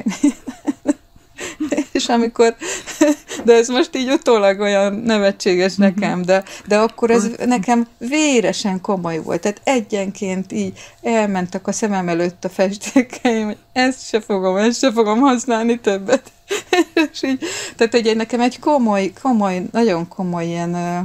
és amikor, de ez most így utólag olyan nevetséges nekem, de, de akkor ez nekem véresen komoly volt. Tehát egyenként így elmentek a szemem előtt a festékeim, hogy ezt se fogom, ezt se fogom használni többet. És így, tehát hogy nekem egy komoly, komoly, nagyon komoly ilyen uh,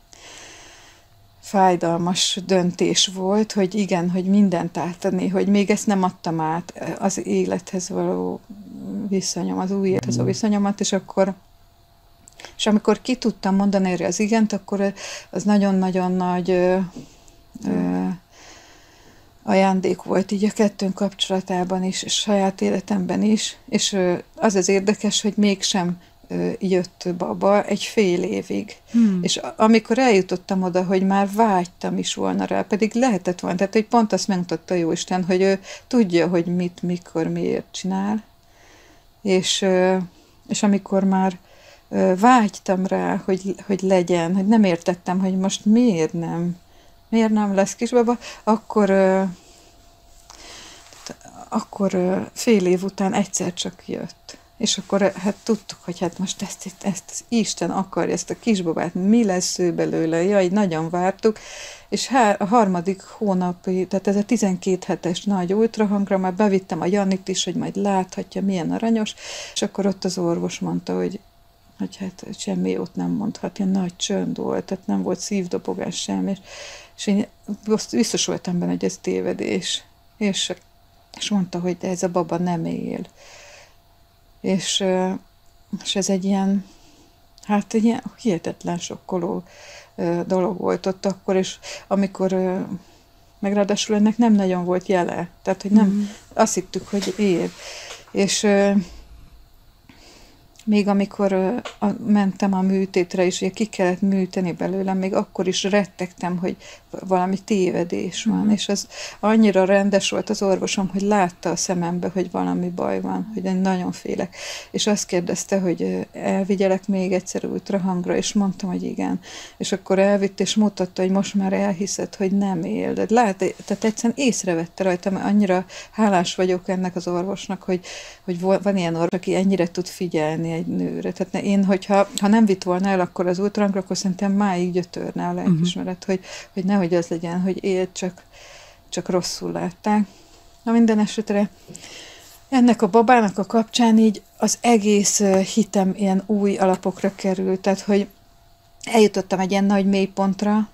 fájdalmas döntés volt, hogy igen, hogy mindent átadni, hogy még ezt nem adtam át, az élethez való viszonyom, az új élethez a viszonyomat, és akkor, és amikor ki tudtam mondani erre az igent, akkor az nagyon-nagyon nagy ö, ö, ajándék volt így a kettőnk kapcsolatában is, és saját életemben is, és ö, az az érdekes, hogy mégsem ö, jött baba egy fél évig. Hmm. És amikor eljutottam oda, hogy már vágytam is volna rá, pedig lehetett volna, tehát hogy pont azt megmutatta Jóisten, hogy ő tudja, hogy mit, mikor, miért csinál, És, és amikor már vágytam rá, hogy, hogy legyen, hogy nem értettem, hogy most miért nem, miért nem lesz kisbaba, akkor, akkor fél év után egyszer csak jött. És akkor hát tudtuk, hogy hát most ezt, ezt, ezt Isten akarja, ezt a kisbabát, mi lesz ő belőle, jaj, nagyon vártuk, és há, a harmadik hónapi, tehát ez a tizenkét hetes nagy ultrahangra, már bevittem a Janit is, hogy majd láthatja, milyen aranyos, és akkor ott az orvos mondta, hogy hogy hát semmi jót nem mondhat, ilyen nagy csönd volt, tehát nem volt szívdobogás sem, és, és én biztos voltam benne, hogy ez tévedés, és, és mondta, hogy ez a baba nem él. És, és ez egy ilyen, hát egy ilyen hihetetlen sokkoló dolog volt ott akkor, és amikor, meg ráadásul ennek nem nagyon volt jele, tehát, hogy nem, mm. azt hittük, hogy él. És még amikor uh, a, mentem a műtétre, és ugye ki kellett műteni belőlem, még akkor is rettegtem, hogy valami tévedés van, mm. és az annyira rendes volt az orvosom, hogy látta a szemembe, hogy valami baj van, hogy én nagyon félek. És azt kérdezte, hogy elvigyelek még egyszer ultrahangra, és mondtam, hogy igen. És akkor elvitt, és mutatta, hogy most már elhiszed, hogy nem él. De lát, tehát egyszerűen észrevette rajta, mert annyira hálás vagyok ennek az orvosnak, hogy, hogy van ilyen orvos, aki ennyire tud figyelni egy nőre. Tehát én, hogyha ha nem vitt volna el akkor az ultrahangra, akkor szerintem máig gyötörne a lelkismeret, uh-huh. hogy, hogy nehogy az legyen, hogy élt, csak, csak rosszul látták. Na minden esetre ennek a babának a kapcsán így az egész hitem ilyen új alapokra került, tehát hogy eljutottam egy ilyen nagy mélypontra,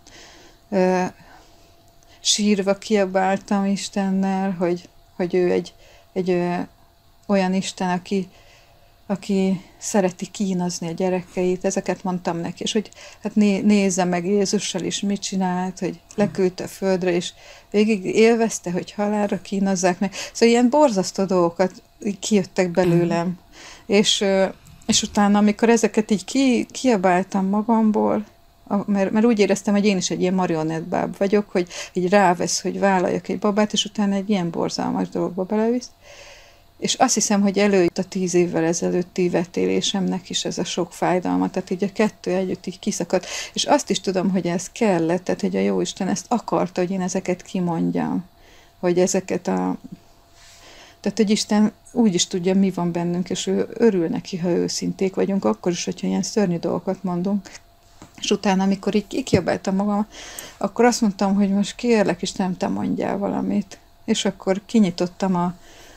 sírva kiabáltam Istennel, hogy, hogy ő egy, egy olyan Isten, aki aki szereti kínozni a gyerekeit, ezeket mondtam neki, és hogy hát né, nézze meg Jézussal is, mit csinált, hogy leküldte a földre, és végig élvezte, hogy halálra kínozzák meg. Szóval ilyen borzasztó dolgokat kijöttek belőlem. Mm. És, és utána, amikor ezeket így ki, kiabáltam magamból, mert, mert úgy éreztem, hogy én is egy ilyen marionettbáb vagyok, hogy így rávesz, hogy vállaljak egy babát, és utána egy ilyen borzalmas dologba belevisz. És azt hiszem, hogy előjött a tíz évvel ezelőtti vetélésemnek is ez a sok fájdalma, tehát így a kettő együtt így kiszakadt. És azt is tudom, hogy ez kellett, tehát hogy a Jóisten ezt akarta, hogy én ezeket kimondjam. Hogy ezeket a... Tehát, hogy Isten úgy is tudja, mi van bennünk, és ő örül neki, ha őszinték vagyunk, akkor is, hogyha ilyen szörnyű dolgokat mondunk. És utána, amikor így kiabáltam magam, akkor azt mondtam, hogy most kérlek, és nem te mondjál valamit. És akkor kinyitottam a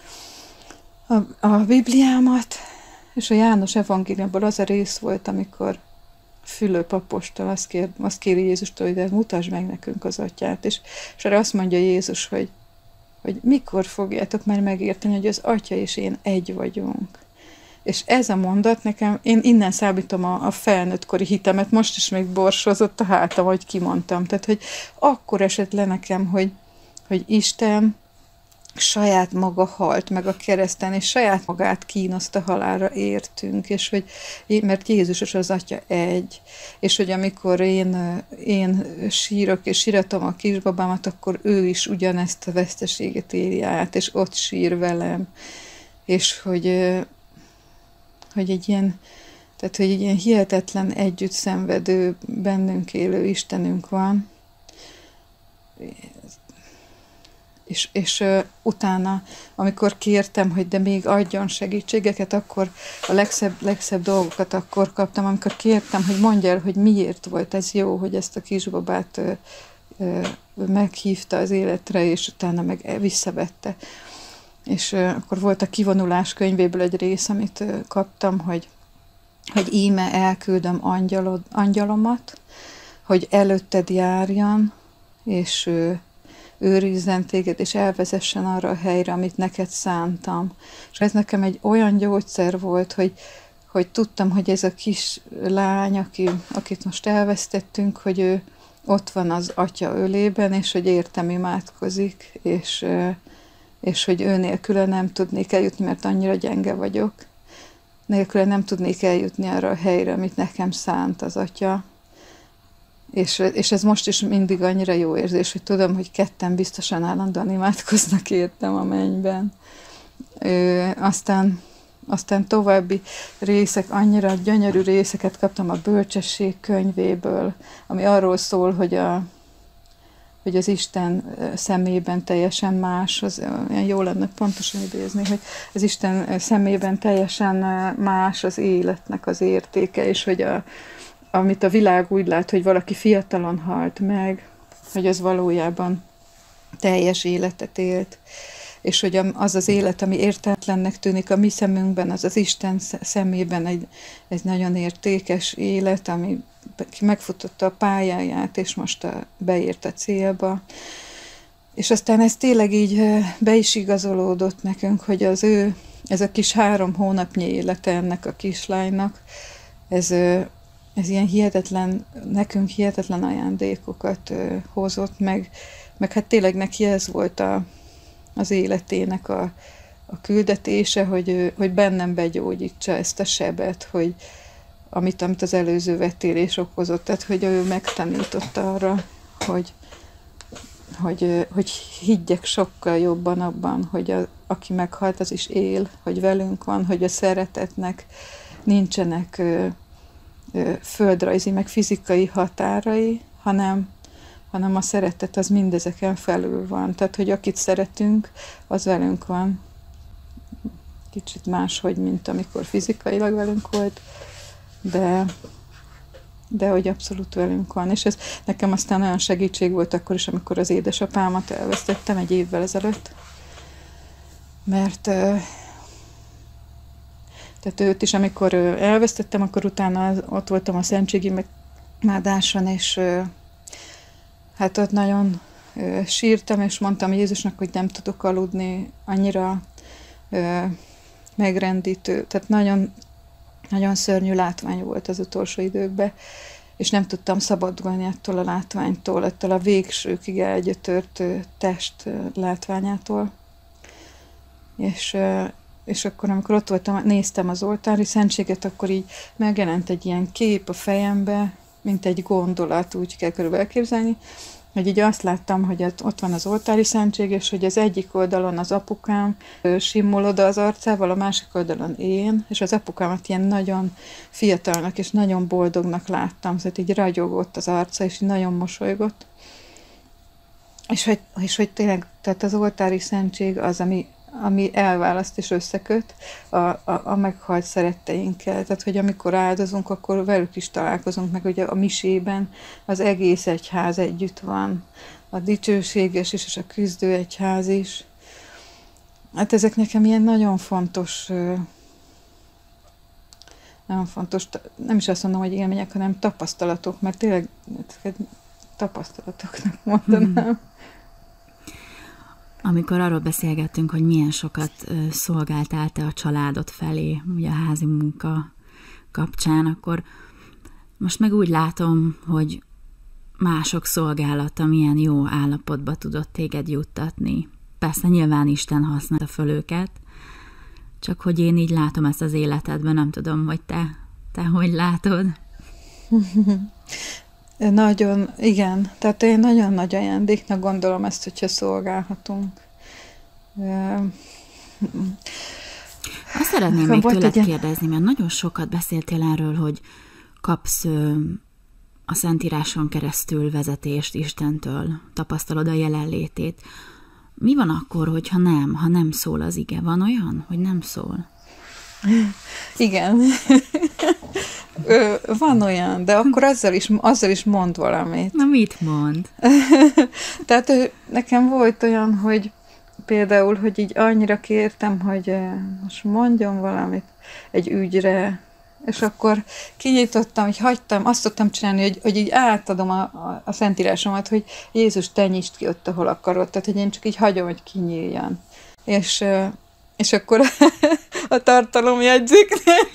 A, a Bibliámat, és a János evangéliumból az a rész volt, amikor Fülöp apostol azt, kér, azt kéri Jézustól, hogy de mutasd meg nekünk az atyát, és, és erre azt mondja Jézus, hogy, hogy mikor fogjátok már megérteni, hogy az atya és én egy vagyunk. És ez a mondat nekem, én innen számítom a, a felnőttkori hitemet, most is még borsozott a hátam, hogy kimondtam. Tehát, hogy akkor esett le nekem, hogy, hogy Isten saját maga halt meg a kereszten, és saját magát kínoszta halálra értünk, és hogy, mert Jézus és az Atya egy, és hogy amikor én, én sírok és síratom a kisbabámat, akkor ő is ugyanezt a veszteséget éli át, és ott sír velem, és hogy, hogy egy ilyen, tehát, hogy egy ilyen hihetetlen együtt szenvedő, bennünk élő Istenünk van, És, és uh, utána, amikor kértem, hogy de még adjon segítségeket, akkor a legszebb, legszebb dolgokat akkor kaptam, amikor kértem, hogy mondja el, hogy miért volt ez jó, hogy ezt a kisbabát uh, uh, meghívta az életre, és utána meg visszavette. És uh, akkor volt a kivonulás könyvéből egy rész, amit uh, kaptam, hogy, hogy íme elküldöm angyalod, angyalomat, hogy előtted járjan, és uh, őrizzen téged, és elvezessen arra a helyre, amit neked szántam. És ez nekem egy olyan gyógyszer volt, hogy, hogy tudtam, hogy ez a kis lány, aki, akit most elvesztettünk, hogy ő ott van az Atya ölében, és hogy értem imádkozik, és, és hogy ő nélküle nem tudnék eljutni, mert annyira gyenge vagyok. Nélküle nem tudnék eljutni arra a helyre, amit nekem szánt az Atya. És, és ez most is mindig annyira jó érzés, hogy tudom, hogy ketten biztosan állandóan imádkoznak értem a mennyben. Ö, aztán, aztán további részek, annyira gyönyörű részeket kaptam a bölcsesség könyvéből, ami arról szól, hogy, a, hogy az Isten szemében teljesen más, az olyan jó lenne pontosan idézni, hogy az Isten szemében teljesen más az életnek az értéke, és hogy a amit a világ úgy lát, hogy valaki fiatalon halt meg, hogy az valójában teljes életet élt. és hogy az az élet, ami értetlennek tűnik a mi szemünkben, az az Isten szemében egy, egy nagyon értékes élet, ami megfutotta a pályáját, és most a, beért a célba. És aztán ez tényleg így be is igazolódott nekünk, hogy az ő, ez a kis három hónapnyi élete ennek a kislánynak, ez, ez ilyen hihetetlen, nekünk hihetetlen ajándékokat hozott, meg, meg hát tényleg neki ez volt a, az életének a, a küldetése, hogy, hogy bennem begyógyítsa ezt a sebet, hogy amit, amit az előző vetélés okozott, tehát hogy ő megtanította arra, hogy Hogy, hogy higgyek sokkal jobban abban, hogy a, aki meghalt, az is él, hogy velünk van, hogy a szeretetnek nincsenek ö, ö, földrajzi, meg fizikai határai, hanem, hanem a szeretet az mindezeken felül van. Tehát, hogy akit szeretünk, az velünk van. Kicsit máshogy, mint amikor fizikailag velünk volt, de... de hogy abszolút velünk van. És ez nekem aztán olyan segítség volt akkor is, amikor az édesapámat elvesztettem egy évvel ezelőtt. Mert tehát őt is, amikor elvesztettem, akkor utána ott voltam a szentségi megmádáson, és hát ott nagyon sírtam, és mondtam Jézusnak, hogy nem tudok aludni, annyira megrendítő. Tehát nagyon Nagyon szörnyű látvány volt az utolsó időkben, és nem tudtam szabadulni ettől a látványtól, ettől a végsőkig elgyötört test látványától. És, és akkor, amikor ott voltam, néztem az oltári szentséget, akkor így megjelent egy ilyen kép a fejembe, mint egy gondolat, úgy kell körülbelül elképzelni, hogy így azt láttam, hogy ott van az oltári szentség, és hogy az egyik oldalon az apukám simul oda az arcával, a másik oldalon én, és az apukámat ilyen nagyon fiatalnak és nagyon boldognak láttam, szóval így ragyogott az arca, és így nagyon mosolygott. És hogy, és hogy tényleg, tehát az oltári szentség az, ami, ami elválaszt és összeköt a, a, a meghalt szeretteinkkel. Tehát, hogy amikor áldozunk, akkor velük is találkozunk, meg ugye a misében az egész egyház együtt van. A dicsőséges is, és a küzdő egyház is. Hát ezek nekem ilyen nagyon fontos, nagyon fontos, nem is azt mondom, hogy élmények, hanem tapasztalatok, mert tényleg tapasztalatoknak mondanám. Amikor arról beszélgettünk, hogy milyen sokat szolgáltál te a családod felé, ugye a házi munka kapcsán, akkor most meg úgy látom, hogy mások szolgálata milyen jó állapotba tudott téged juttatni. Persze nyilván Isten használta föl őket, csak hogy én így látom ezt az életedben, nem tudom, hogy te, te hogy látod. Nagyon, igen. Tehát én nagyon nagy ajándéknak gondolom ezt, hogyha szolgálhatunk. Azt szeretném még tőled egy... kérdezni, mert nagyon sokat beszéltél erről, hogy kapsz a Szentíráson keresztül vezetést Istentől, tapasztalod a jelenlétét. Mi van akkor, hogyha nem, ha nem szól az ige? Van olyan, hogy nem szól? Igen. Ö, van olyan, de akkor azzal is, azzal is mond valamit. Na mit mond? Tehát nekem volt olyan, hogy például, hogy így annyira kértem, hogy most mondjon valamit egy ügyre, és akkor kinyitottam, hogy hagytam, azt tudtam csinálni, hogy, hogy így átadom a, a, a Szentírásomat, hogy Jézus, te nyisd ki ott, ahol akarod, tehát hogy én csak így hagyom, hogy kinyíljan. És, és akkor a tartalom jegyzik.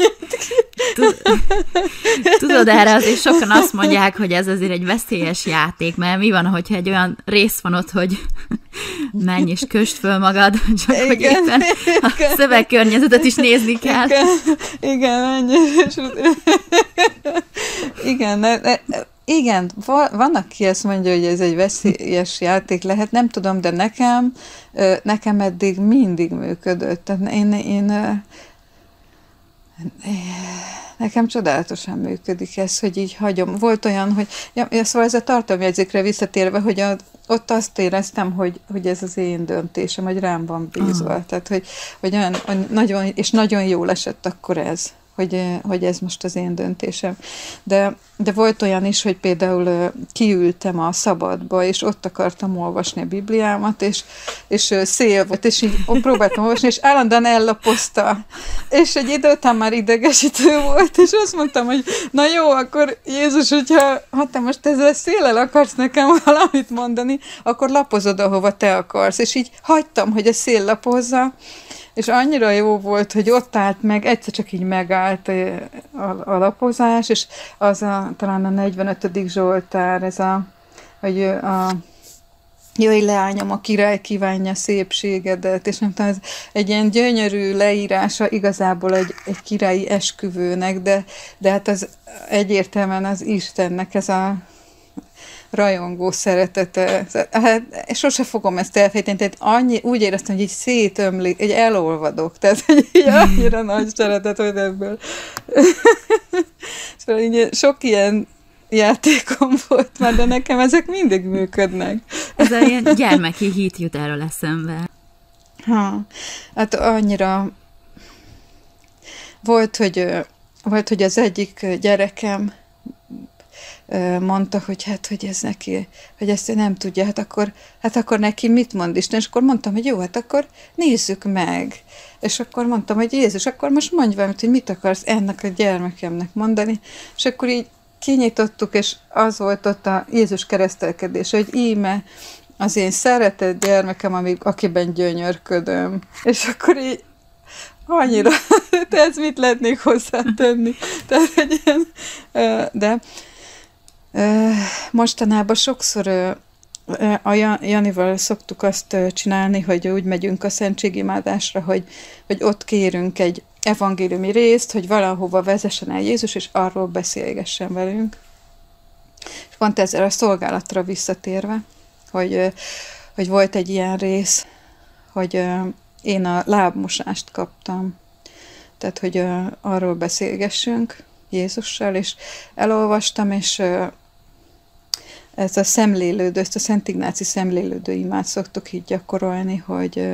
Tudod, erre azért sokan azt mondják, hogy ez azért egy veszélyes játék, mert mi van, hogyha egy olyan rész van ott, hogy menj és kösd föl magad, csak igen, hogy éppen a szövegkörnyezetet is nézni kell. Igen, igen, menj. Igen, ne, ne, igen, van, aki ezt mondja, hogy ez egy veszélyes játék lehet, nem tudom, de nekem, nekem eddig mindig működött. Tehát én, én nekem csodálatosan működik ez, hogy így hagyom. Volt olyan, hogy, ja, szóval ez a tartalomjegyzékre visszatérve, hogy a, ott azt éreztem, hogy, hogy ez az én döntésem, hogy rám van bízva. Uh-huh. Tehát, hogy, hogy olyan, nagyon, és nagyon jól esett akkor ez, hogy, hogy ez most az én döntésem. De, de volt olyan is, hogy például kiültem a szabadba, és ott akartam olvasni a Bibliámat, és, és szél volt, és így próbáltam olvasni, és állandóan ellapozta. És egy idő után már idegesítő volt, és azt mondtam, hogy na jó, akkor Jézus, hogyha ha te most ezzel széllel akarsz nekem valamit mondani, akkor lapozod, ahova te akarsz. És így hagytam, hogy a szél lapozza, és annyira jó volt, hogy ott állt meg, egyszer csak így megállt a, a lapozás, és az a, talán a negyvenötödik Zsoltár, ez a, hogy a jöjj leányom, a király kívánja szépségedet, és nem tudom, ez egy ilyen gyönyörű leírása igazából egy, egy királyi esküvőnek, de, de hát az egyértelműen az Istennek ez a rajongó szeretete. Hát sose fogom ezt elfejteni, tehát annyi, úgy éreztem, hogy így szétömlik, egy elolvadok, tehát hogy így annyira nagy szeretet, hogy ebből. Szóval így sok ilyen játékom volt már, de nekem ezek mindig működnek. Ez a ilyen gyermeki hit jut erről eszembe. Ha, hát annyira volt, hogy, volt, hogy az egyik gyerekem mondta, hogy hát, hogy ez neki, hogy ezt ő nem tudja, hát akkor, hát akkor neki mit mond Isten? És akkor mondtam, hogy jó, hát akkor nézzük meg. És akkor mondtam, hogy Jézus, akkor most mondj valamit, hogy mit akarsz ennek a gyermekemnek mondani. És akkor így kinyitottuk, és az volt ott a Jézus keresztelkedés, hogy íme az én szeretett gyermekem, amíg, akiben gyönyörködöm. És akkor így annyira, te ezt mit lehetnék hozzátenni? Tehát egy ilyen, de mostanában sokszor a Janival szoktuk azt csinálni, hogy úgy megyünk a szentségimádásra, hogy, hogy ott kérünk egy evangéliumi részt, hogy valahova vezessen el Jézus, és arról beszélgessen velünk. És pont ezzel a szolgálatra visszatérve, hogy, hogy volt egy ilyen rész, hogy én a lábmosást kaptam. Tehát, hogy arról beszélgessünk Jézussal, és elolvastam, és ez a szemlélődő, ezt a Szent Ignáci szemlélődő imát szoktuk így gyakorolni, hogy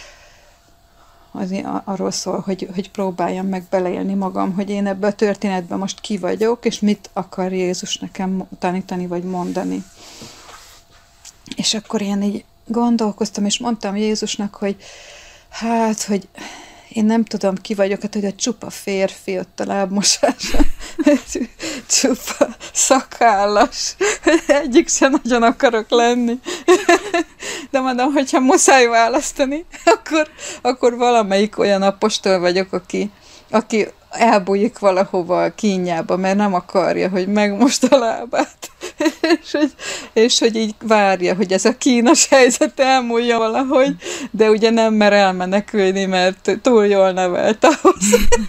az arról szól, hogy, hogy próbáljam meg beleélni magam, hogy én ebben a történetben most ki vagyok, és mit akar Jézus nekem tanítani, vagy mondani. És akkor én így gondolkoztam, és mondtam Jézusnak, hogy hát, hogy én nem tudom, ki vagyok, hát, hogy a csupa férfi ott a lábmosása, csupa szakállas, egyik sem nagyon akarok lenni. De mondom, hogyha muszáj választani, akkor, akkor valamelyik olyan apostol vagyok, aki, aki elbújik valahova a kínjába, mert nem akarja, hogy megmost a lábát. és, hogy, és hogy így várja, hogy ez a kínos helyzet elmúlja valahogy, de ugye nem mer elmenekülni, mert túl jól nevelt ahhoz.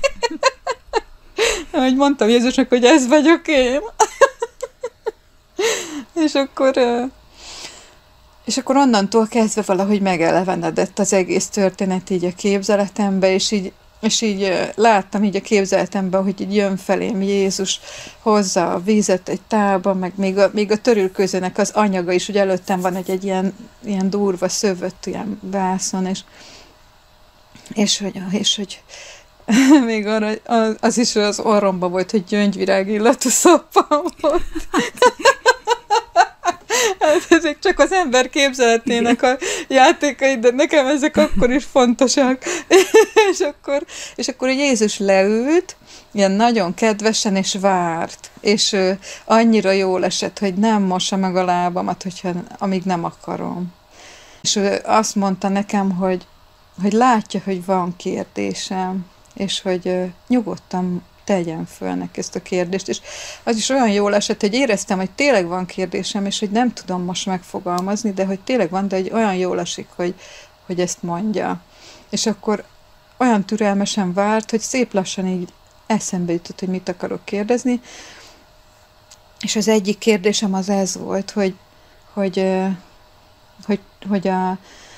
Ahogy mondtam Jézusnak, hogy ez vagyok én. és akkor... És akkor onnantól kezdve valahogy megelevenedett az egész történet így a képzeletembe, és így, és így láttam így a képzeletemben, hogy így jön felém Jézus, hozza a vízet egy tálba, meg még a, még a törülközőnek az anyaga is, hogy előttem van egy, egy ilyen, ilyen durva szövött ilyen vászon, és, és hogy, és hogy még arra, az, az is az orromba volt, hogy gyöngyvirág illatú szappan volt. Hát ezek csak az ember képzeletének a játékai, de nekem ezek akkor is fontosak. és, akkor, és akkor Jézus leült, ilyen nagyon kedvesen, és várt. És uh, annyira jól esett, hogy nem mossa meg a lábamat, hogyha, amíg nem akarom. És uh, azt mondta nekem, hogy, hogy látja, hogy van kérdésem, és hogy uh, nyugodtan tegyen föl neki ezt a kérdést, és az is olyan jól esett, hogy éreztem, hogy tényleg van kérdésem, és hogy nem tudom most megfogalmazni, de hogy tényleg van, de hogy olyan jól esik, hogy, hogy ezt mondja. És akkor olyan türelmesen várt, hogy szép lassan így eszembe jutott, hogy mit akarok kérdezni, és az egyik kérdésem az ez volt, hogy, hogy, hogy, hogy, a,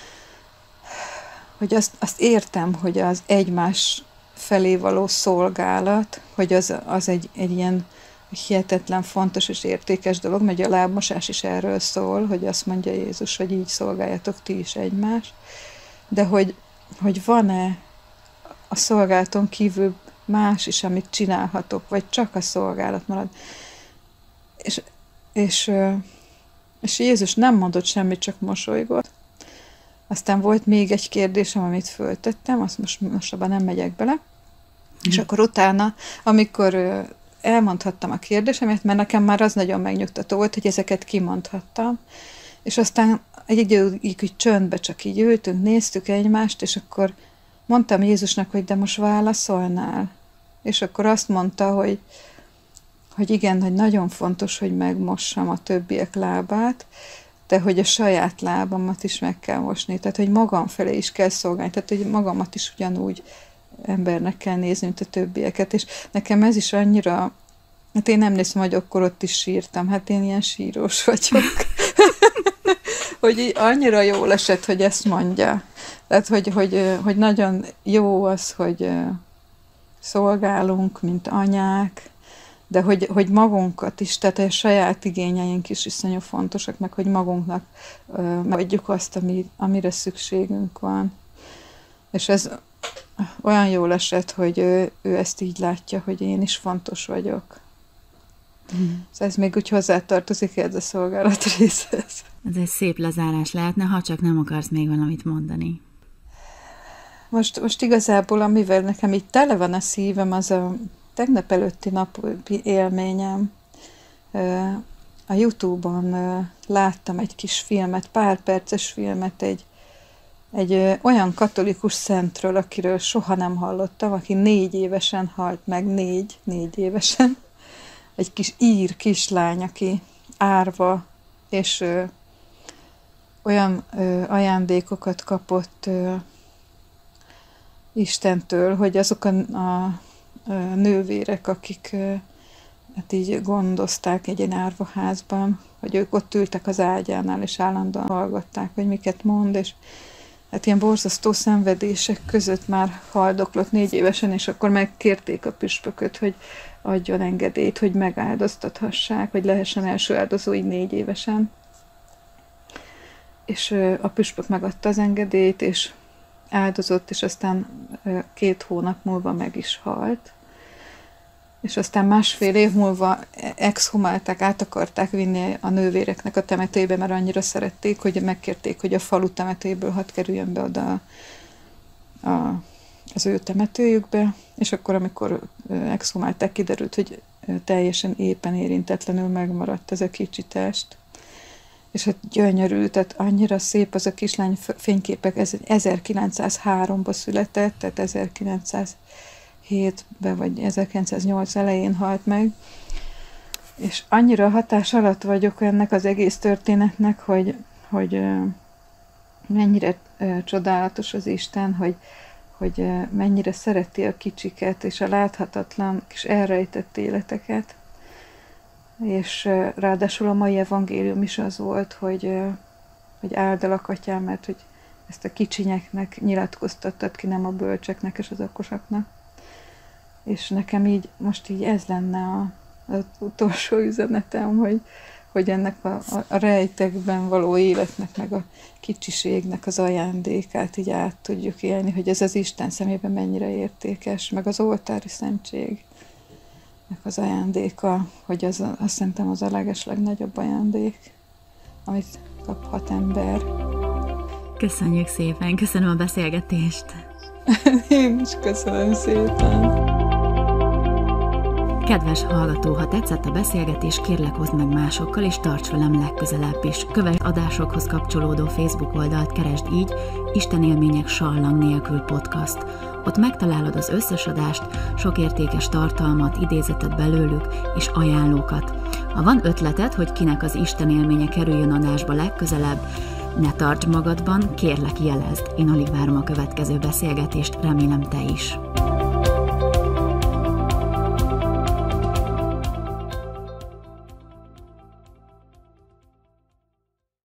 hogy azt, azt értem, hogy az egymás felé való szolgálat, hogy az, az egy, egy ilyen hihetetlen fontos és értékes dolog, mert a lábmosás is erről szól, hogy azt mondja Jézus, hogy így szolgáljatok ti is egymást, de hogy, hogy van-e a szolgálaton kívül más is, amit csinálhatok, vagy csak a szolgálat marad. És, és, és Jézus nem mondott semmit, csak mosolygott. Aztán volt még egy kérdésem, amit föltettem, azt most, most abban nem megyek bele. Mm. És akkor utána, amikor elmondhattam a kérdésemet, mert nekem már az nagyon megnyugtató volt, hogy ezeket kimondhattam, és aztán egy időig így csöndbe csak így ültünk, néztük egymást, és akkor mondtam Jézusnak, hogy de most válaszolnál. És akkor azt mondta, hogy, hogy igen, hogy nagyon fontos, hogy megmossam a többiek lábát, de hogy a saját lábamat is meg kell mosni. Tehát, hogy magam felé is kell szolgálni. Tehát, hogy magamat is ugyanúgy embernek kell nézni, mint a többieket. És nekem ez is annyira, hát én emlékszem, hogy akkor ott is sírtam. Hát én ilyen sírós vagyok. Hogy így annyira jól esett, hogy ezt mondja. Tehát, hogy, hogy, hogy nagyon jó az, hogy szolgálunk, mint anyák, de hogy, hogy magunkat is, tehát a saját igényeink is iszonyú fontosak, meg hogy magunknak megadjuk azt, ami, amire szükségünk van. És ez olyan jól esett, hogy ő, ő ezt így látja, hogy én is fontos vagyok. Mm. Szóval ez még úgy hozzátartozik ez a szolgálat részhez. Ez egy szép lezárás lehetne, ha csak nem akarsz még valamit mondani. Most, most igazából, amivel nekem így tele van a szívem, az a tegnap előtti napi élményem. A YouTube-on láttam egy kis filmet, pár perces filmet, egy, egy olyan katolikus szentről, akiről soha nem hallottam, aki négy évesen halt meg, négy, négy évesen. Egy kis ír kislány, aki árva, és ö, olyan ö, ajándékokat kapott ö, Istentől, hogy azok a, a, a nővérek, akik ö, hát így gondozták egy ilyen árvaházban, hogy ők ott ültek az ágyánál, és állandóan hallgatták, hogy miket mond, és hát ilyen borzasztó szenvedések között már haldoklott négy évesen, és akkor megkérték a püspököt, hogy adjon engedélyt, hogy megáldoztathassák, hogy lehessen első áldozó így négy évesen. És a püspök megadta az engedélyt, és áldozott, és aztán két hónap múlva meg is halt. És aztán másfél év múlva exhumálták, át akarták vinni a nővéreknek a temetőjébe, mert annyira szerették, hogy megkérték, hogy a falu temetőjéből hadd kerüljön be oda a, a, az ő temetőjükbe, és akkor, amikor exhumálták, kiderült, hogy teljesen éppen érintetlenül megmaradt ez a kicsi test. És hát gyönyörű, tehát annyira szép az a kislány fényképek, ez ezerkilencszázháromban született, tehát ezerkilencszázhétben vagy ezerkilencszáznyolc elején halt meg, és annyira hatás alatt vagyok ennek az egész történetnek, hogy, hogy mennyire csodálatos az Isten, hogy, hogy mennyire szereti a kicsiket, és a láthatatlan kis elrejtett életeket. És ráadásul a mai evangélium is az volt, hogy, hogy áldalak, Atyám, mert hogy ezt a kicsinyeknek nyilatkoztattad ki, nem a bölcseknek és az okosaknak. És nekem így, most így ez lenne a, az utolsó üzenetem, hogy, hogy ennek a, a, a rejtekben való életnek, meg a kicsiségnek az ajándékát így át tudjuk élni, hogy ez az Isten szemében mennyire értékes, meg az oltári szentség. Az ajándéka, hogy az, azt szerintem az a legeslegnagyobb ajándék, amit kaphat ember. Köszönjük szépen, köszönöm a beszélgetést. Én is köszönöm szépen. Kedves hallgató, ha tetszett a beszélgetés, kérlek oszd meg másokkal, és tarts velem legközelebb is. Kövess adásokhoz kapcsolódó Facebook oldalt, keresd így Isten élmények sallang nélkül podcast. Ott megtalálod az összes adást, sok értékes tartalmat, idézetet belőlük és ajánlókat. Ha van ötleted, hogy kinek az Isten élménye kerüljön adásba legközelebb, ne tartsd magadban, kérlek jelezd. Én alig várom a következő beszélgetést, remélem te is.